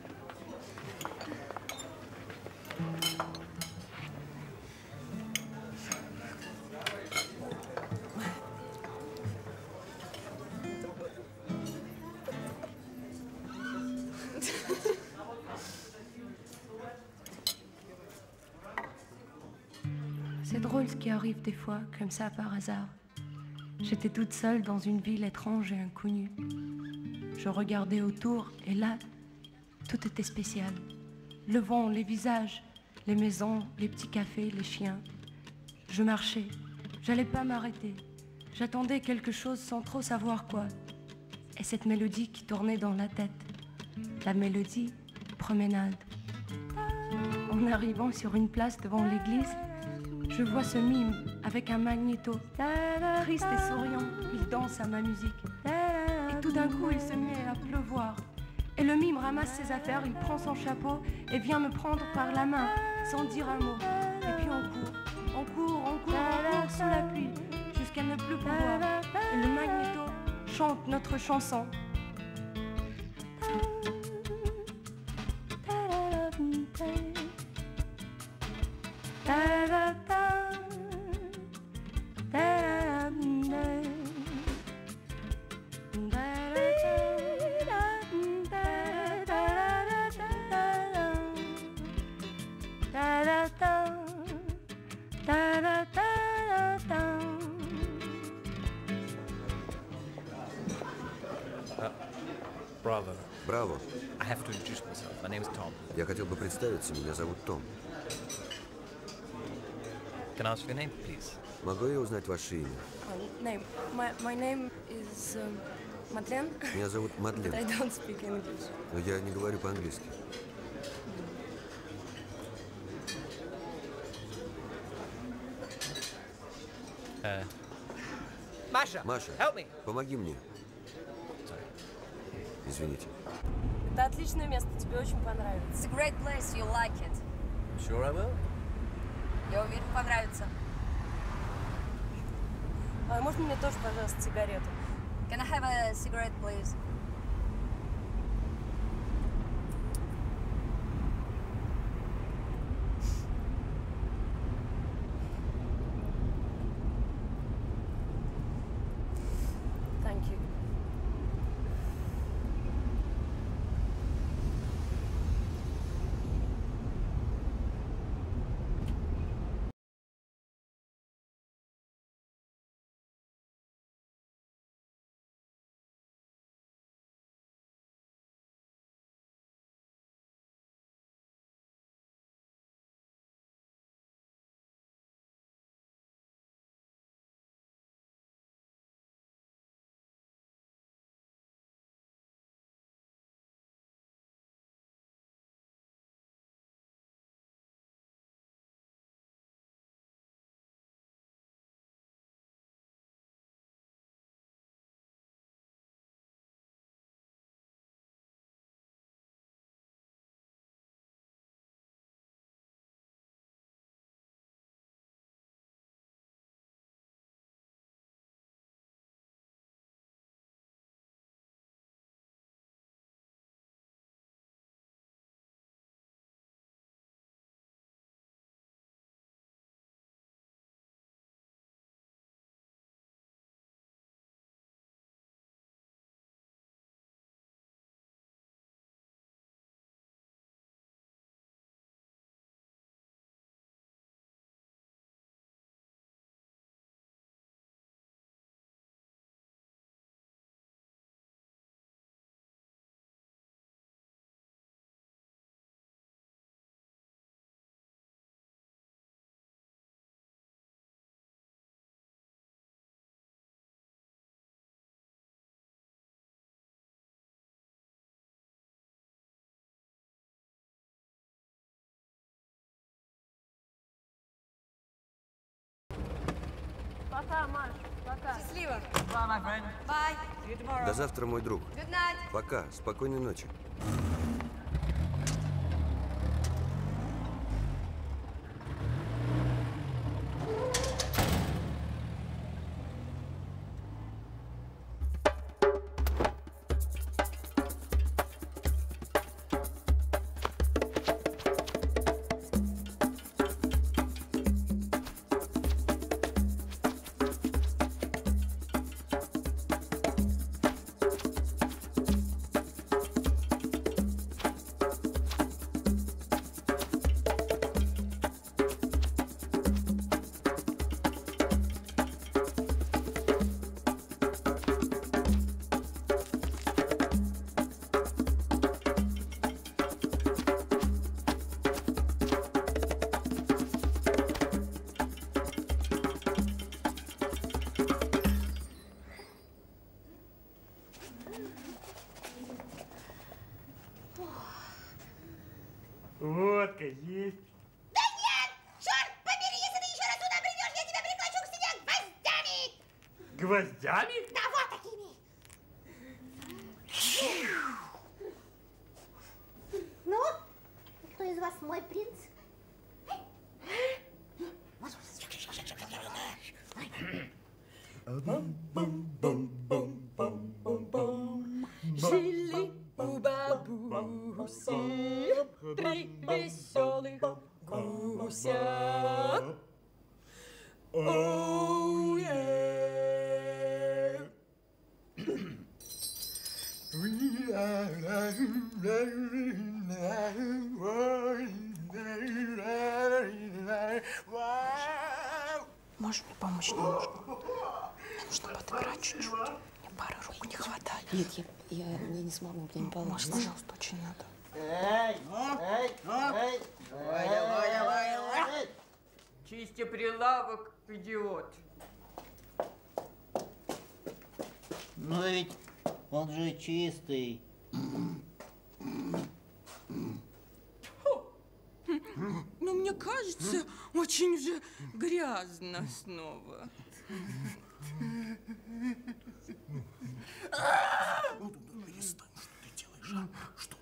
C'est drôle ce qui arrive des fois, comme ça par hasard. J'étais toute seule dans une ville étrange et inconnue. Je regardais autour et là, tout était spécial. Le vent, les visages, les maisons, les petits cafés, les chiens. Je marchais, j'allais pas m'arrêter. J'attendais quelque chose sans trop savoir quoi. Et cette mélodie qui tournait dans la tête. La mélodie, promenade. En arrivant sur une place devant l'église, je vois ce mime avec un magnéto. Triste et souriant, il danse à ma musique. Et tout d'un coup, il se met à pleuvoir. Et le mime ramasse ses affaires, il prend son chapeau et vient me prendre par la main, sans dire un mot. Et puis on court sous la pluie, jusqu'à ne plus pouvoir. Et le magnéto chante notre chanson. Браво. I have to introduce myself. My name is Tom. Я хотел бы представиться, меня зовут Том. Can I ask your name, please? Могу я узнать ваше имя? Name. My name is Madeleine. Меня зовут Мадлен. But I don't speak English. Но я не говорю по-английски. Masha, help me. Помоги мне. Извините. Это отличное место, тебе очень понравится. It's a great place, you'll like it. Sure I will. Я уверен, понравится. А можно мне тоже, пожалуйста, сигарету? Can I have a cigarette, please? Thank you. Пока, Маш. Пока. Счастливо. Bye, my friend. Bye. See you tomorrow. До завтра, мой друг. Good night. Пока. Спокойной ночи. Гвоздями? Да вот такими. Ну, кто из вас мой принц? Жили у бабуси 3 веселых гуся. Оу, Можешь мне помочь немножко? Мне нужно подыграть чуть-чуть. Мне пары рук не хватает. Нет, я не смогу, мне не получится. Может, пожалуйста, очень надо. Давай. Чисти прилавок, идиот. Но ведь он же чистый. Ну, мне кажется, очень уже грязно снова. Перестань, что ты делаешь, а? Что ты?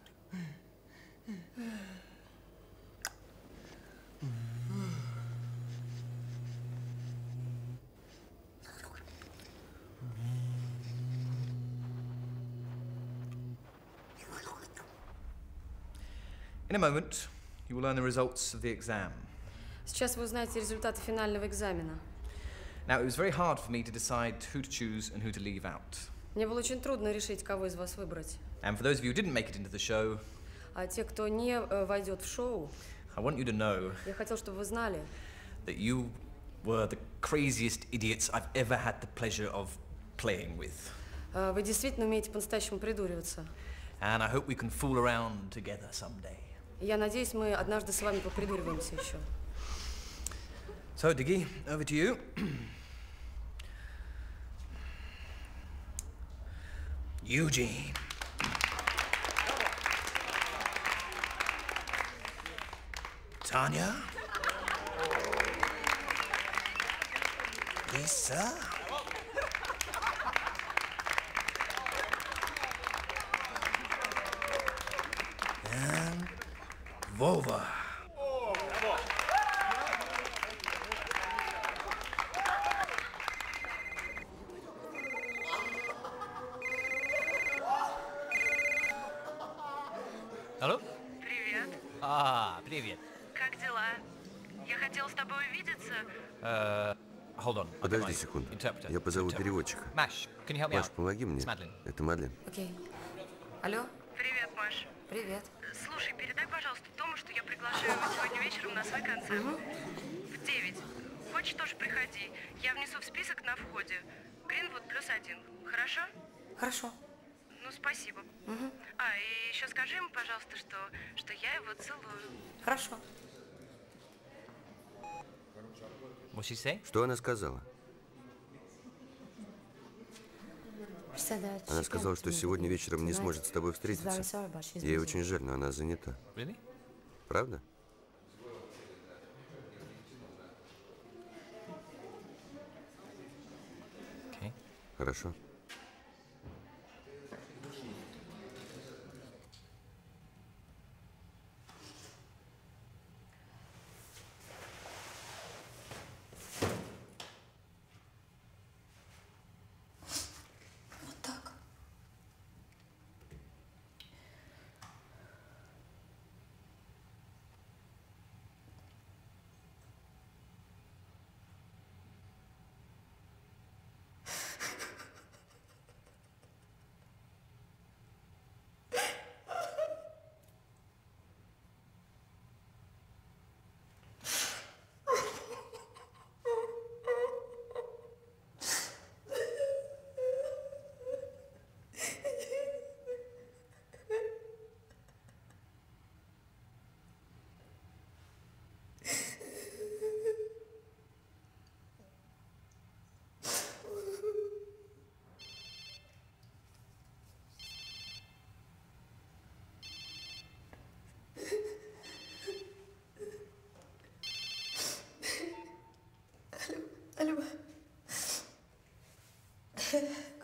In a moment, you will learn the results of the exam. Сейчас вы узнаете результаты финального экзамена. Now, it was very hard for me to decide who to choose and who to leave out. Мне было очень трудно решить, кого из вас выбрать. And for those of you who didn't make it into the show, А те, кто не войдет в шоу, I want you to know я хотел, чтобы вы знали, that you were the craziest idiots I've ever had the pleasure of playing with. вы действительно умеете по-настоящему придуриваться. And I hope we can fool around together someday. Я надеюсь, мы однажды с вами попридуриваемся еще. So, Diggy, over to you. Eugene. Tanya. Lisa. And Vova. Алло? Привет. Привет. Как дела? Я хотела с тобой увидеться. Hold on. Подожди секунду. Я позову переводчика. Mash, can you help me Маш, out? помоги мне. It's Madeline. Это Мадлен. Окей. Алло? Привет, Маш. Привет. Слушай, передай, пожалуйста, Тому, что я приглашаю его сегодня вечером на свой концерт. В 9. Хочешь, тоже приходи. Я внесу в список на входе. Гринвуд +1. Хорошо? Хорошо. Ну, спасибо. И еще скажи ему, пожалуйста, что я его целую. Хорошо. What'd she say? Что она сказала? Она сказала, что сегодня вечером не сможет с тобой встретиться. Ей очень жаль, но она занята. Really? Правда? Okay. Хорошо.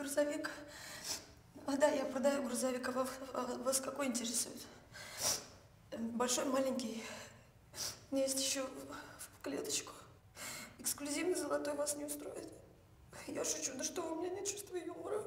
грузовик. Да, я продаю грузовик. А вас какой интересует? Большой, маленький. Есть еще в клеточку. Эксклюзивный золотой вас не устроит. Я шучу, да что, у меня нет чувства юмора.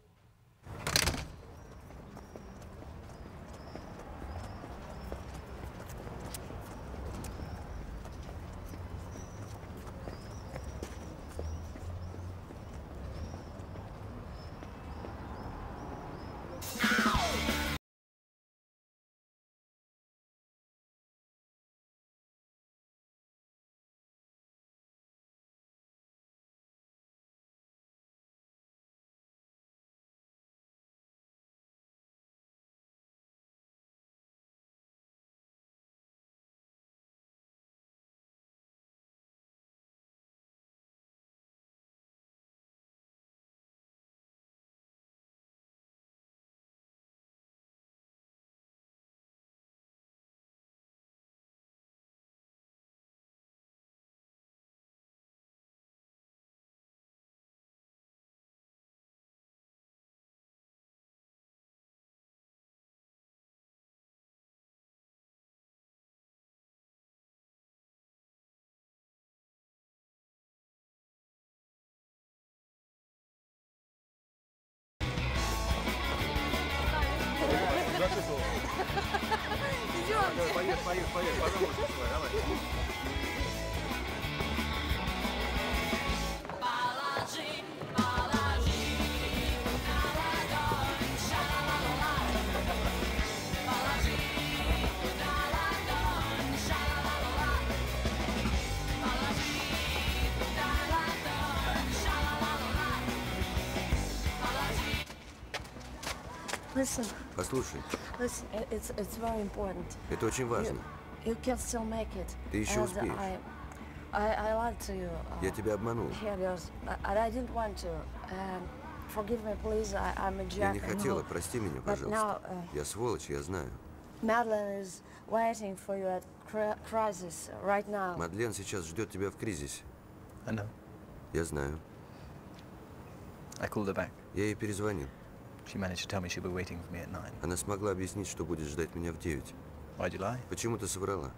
Идем. Поехали, пожалуйста, давай. Listen. Послушай. Listen, it's very important. Это очень важно. You can still make it. Ты еще успеешь. I lied to you. Я тебя обманул. I didn't want to. Forgive me, please. I'm a jack. Я не хотела, прости меня, пожалуйста. Я сволочь, я знаю. Madeline is waiting for you at crisis right now. Мадлен сейчас ждет тебя в кризисе. I know. Я знаю. I called her back. Я ей перезвонил. She managed to tell me she'll be waiting for me at 9. Она смогла объяснить, что будет ждать меня в 9. Why'd you lie? Почему ты соврала?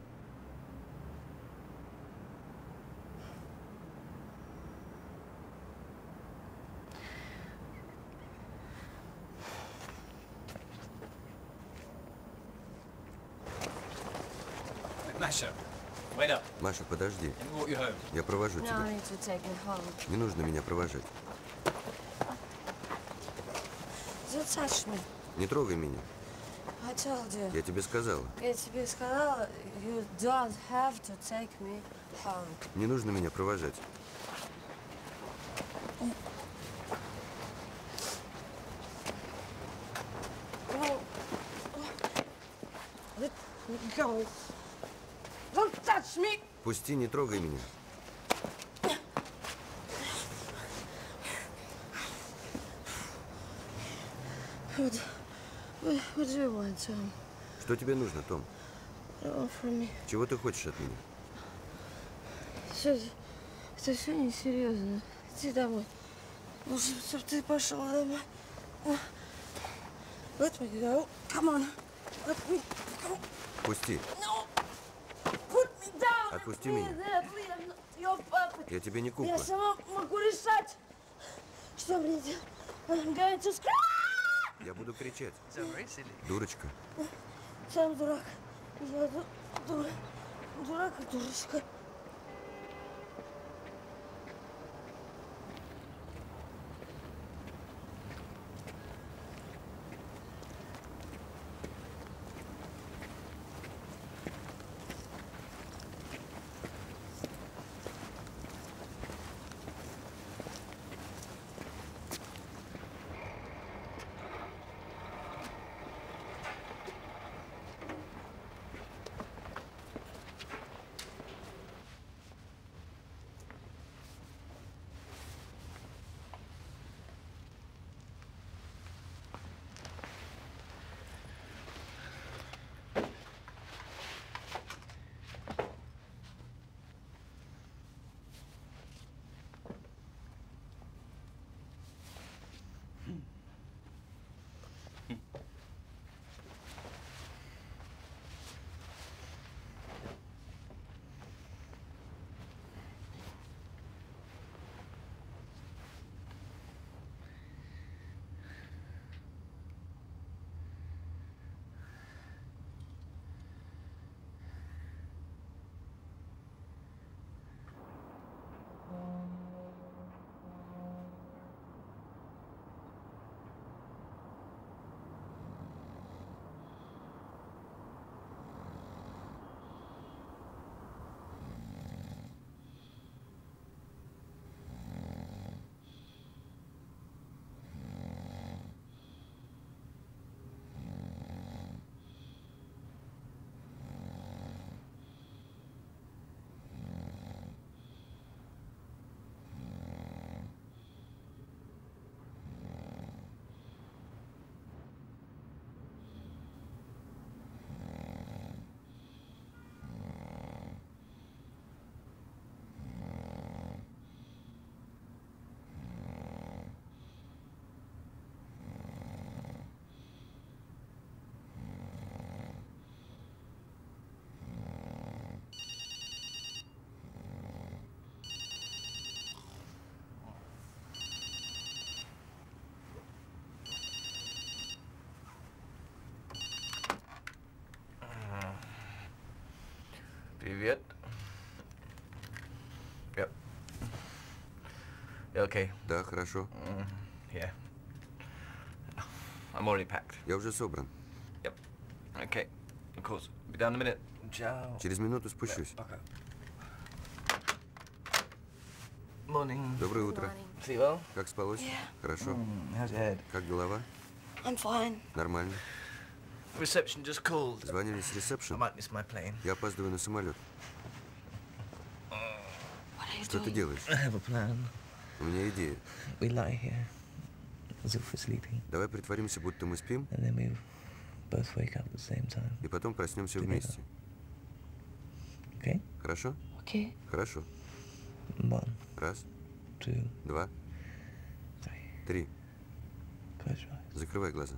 Masha, wait up. Маша, подожди. Let me walk you home. Я провожу тебя. No, I need to take me home. Не нужно меня провожать. Don't touch me. Не трогай меня. I told you. Я тебе сказала. Я тебе сказала, you don't have to take me home. Не нужно меня провожать. Let me go. Don't touch me. Пусти, не трогай меня. What do you want, Tom? Что тебе нужно, Том? From me. Чего ты хочешь от меня? Это все несерьезно. Иди домой. Лучше, чтобы ты пошел домой. Let me go. Come on. Let me go. Пусти. No. Put me down. Отпусти меня. Your puppet. Я тебе не кукла. Я сама могу решать, что мне делать. I'm going to scream. Я буду кричать. Дурочка. Сам дурак. Я дурак и дурочка. You okay? Да, хорошо. Yeah. I'm already packed. Я уже собран. Yep. Okay. Of course. Be down in a minute. Ciao. Через минуту спущусь. Okay. Morning. Доброе утро. See you well? Как спалось? Yeah. Хорошо. How's your head? Как голова? I'm fine. Нормально. Reception just called. Звонили с ресепшн. I might miss my plane. Я опаздываю на самолет. Что ты делаешь? I have a plan. У меня идея. We lie here as if we're sleeping. Давай притворимся, будто мы спим. And then we both wake up at the same time. И потом проснемся вместе. Okay? Хорошо? Okay. Хорошо. 1, Раз, 2, 2, 3. Close your eyes. Закрывай глаза.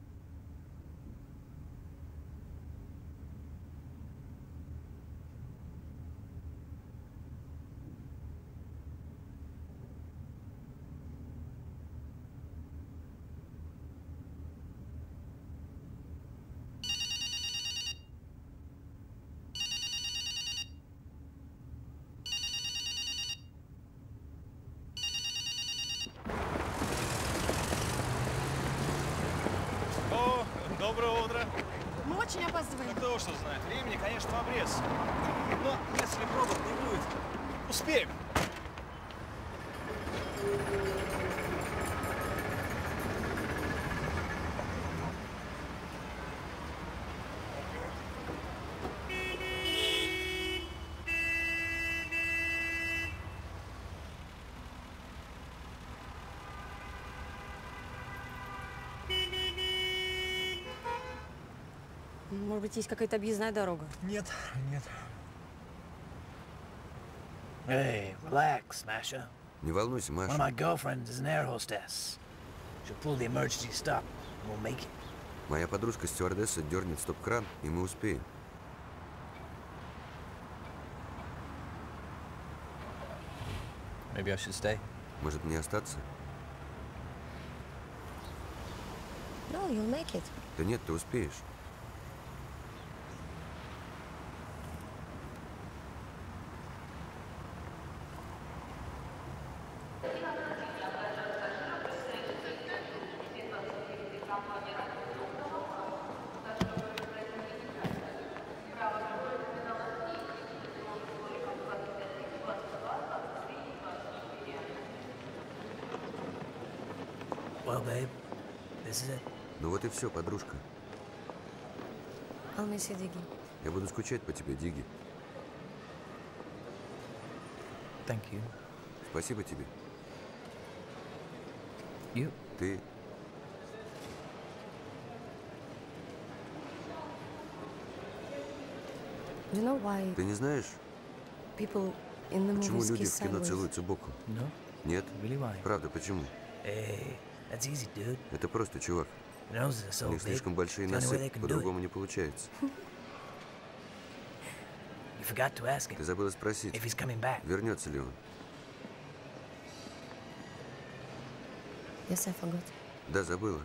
Доброе утро. Мы очень опаздываем. Кто что знает. Времени, конечно, в обрез. Но если пробок не будет, успеем. Может быть, есть какая-то объездная дорога? Нет, нет. Hey, relax, Masha. Не волнуйся, One of Маша. my girlfriends is an air hostess. She'll pull the emergency stop. We'll make it. Моя подружка-стюардесса дернет стоп-кран, и мы успеем. Maybe I should stay. Может, мне остаться? No, you'll make it. Да нет, ты успеешь. Well, babe, this is it. Ну вот и все, подружка. I'll miss you, Diggy. Я буду скучать по тебе, Диги. Thank you. Спасибо тебе. You? Ты... Do you know why Ты не знаешь, people in the почему movies люди kiss в кино sideways? целуются боком? No? Нет? Really, why? Правда, почему? Hey, that's easy, dude. Это просто, чувак. Their noses are У so них big. слишком большие The only way носы, they can do it. по-другому не получается. You forgot to ask him Ты забыла спросить, if he's coming back. вернется ли он. Yes, I forgot. Да, забыла.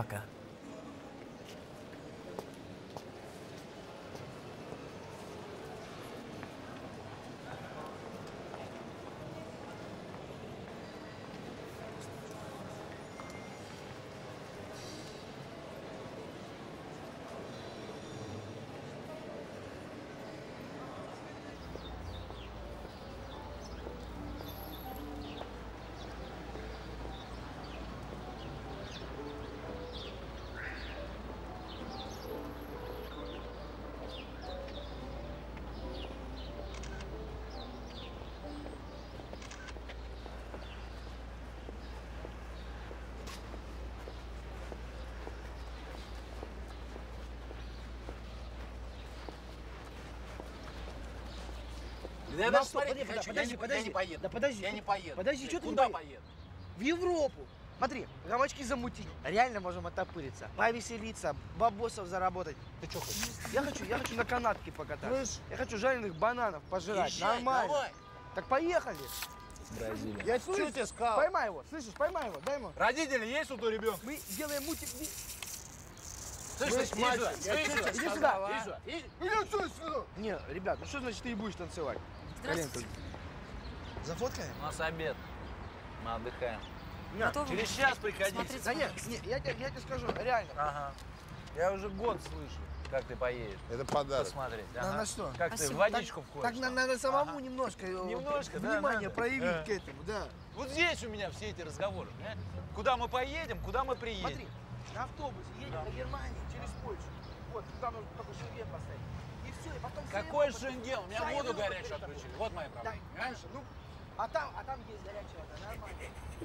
Пока. Да я даже смотреть не хочу, я не поеду. Да подожди. Я не поеду. Подожди, что ты Куда не поеду? В Европу. Смотри, гамачки замутить. Реально можем оттопыриться. Повеселиться, бабосов заработать. Ты что хочешь? Я хочу на канатке покататься. Слышь? Я хочу жареных бананов пожрать. Езжай, Нормально. давай. Так поехали. Бразилия. Я что тебе сказал? Поймай его, слышишь, поймай его, дай ему. Родители есть у того ребенка? Мы делаем мультик. Слышь, иди сюда, иди сюда. Иди сюда. Не, ребят, ну что значит ты и будешь танцевать? Здравствуйте. Зафоткаем? У нас обед. Мы отдыхаем. Нет, через час приходите. Да нет, я тебе скажу, реально. Ага. Я уже год слышу, как ты поедешь. Это подарок. Посмотреть. Ага. На что? Как ты в водичку входишь. Так надо самому немножко внимание проявить к этому, да. Вот здесь у меня все эти разговоры. Куда мы поедем, куда мы приедем. Смотри, на автобусе едем до Германии через Польшу. Вот, там нужно только шенген поставить. И все, и потом... Какой шенген? У меня воду горячую отключили. Вот моя проблема. Понимаешь? Ну, а там есть горячая вода, нормально.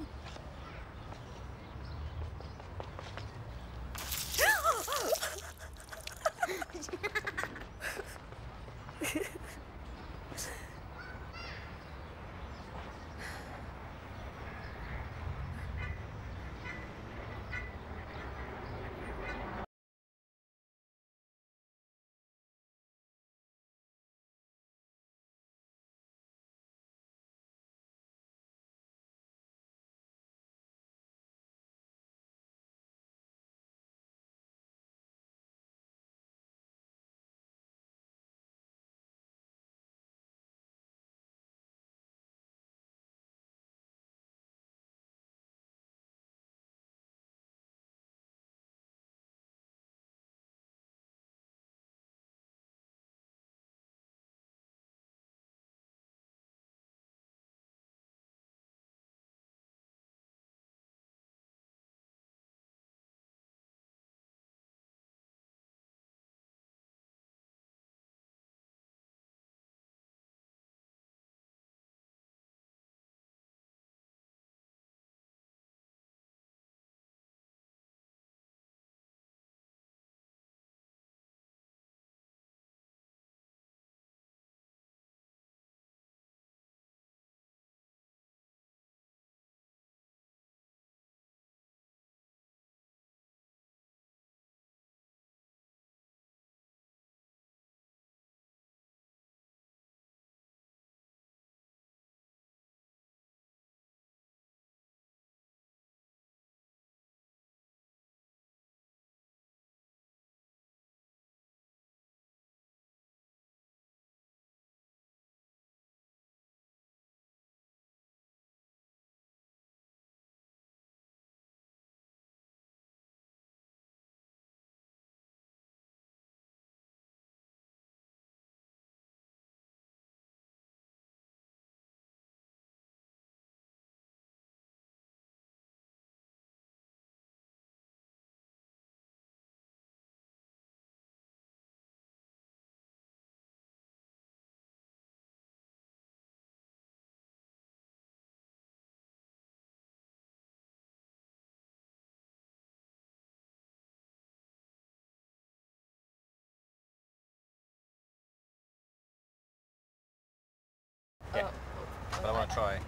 Yeah. But I want to try.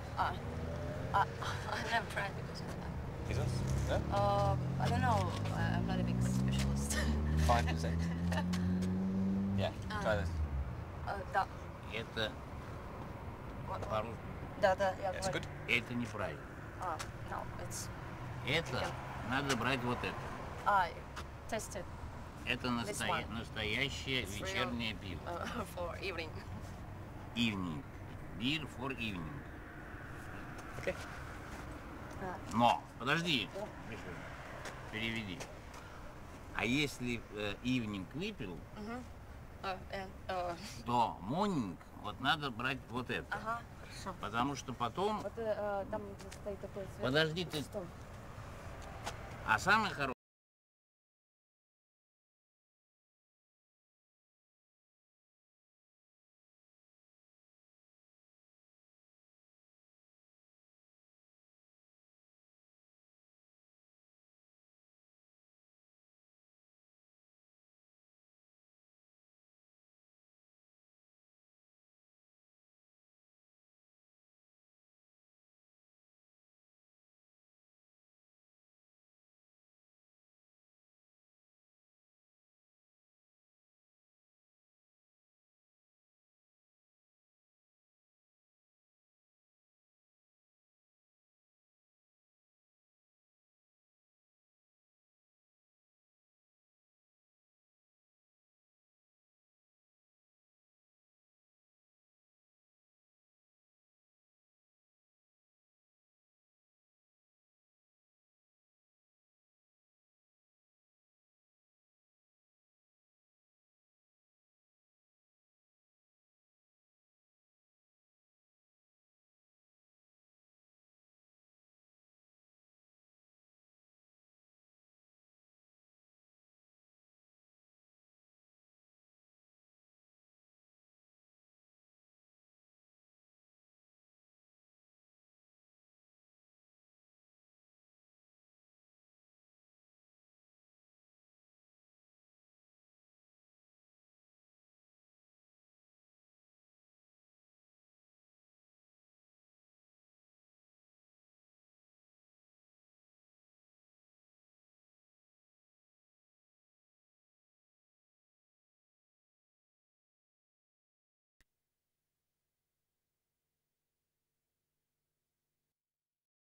I've never tried because Jesus? Yeah? I don't know. I'm not a big specialist. 5%. Yeah, try this. Да. Это Да, я It's good. Это неправильно. No, it's... Это надо брать вот это. I tested. Это настоящее вечернее пиво. For evening. Evening. Beer for evening. Okay. Но, подожди, переведи. А если evening выпил, то morning вот надо брать вот это. Ага, хорошо. Потому что потом... Вот там стоит такой цвет. Подожди ты. А самый хороший...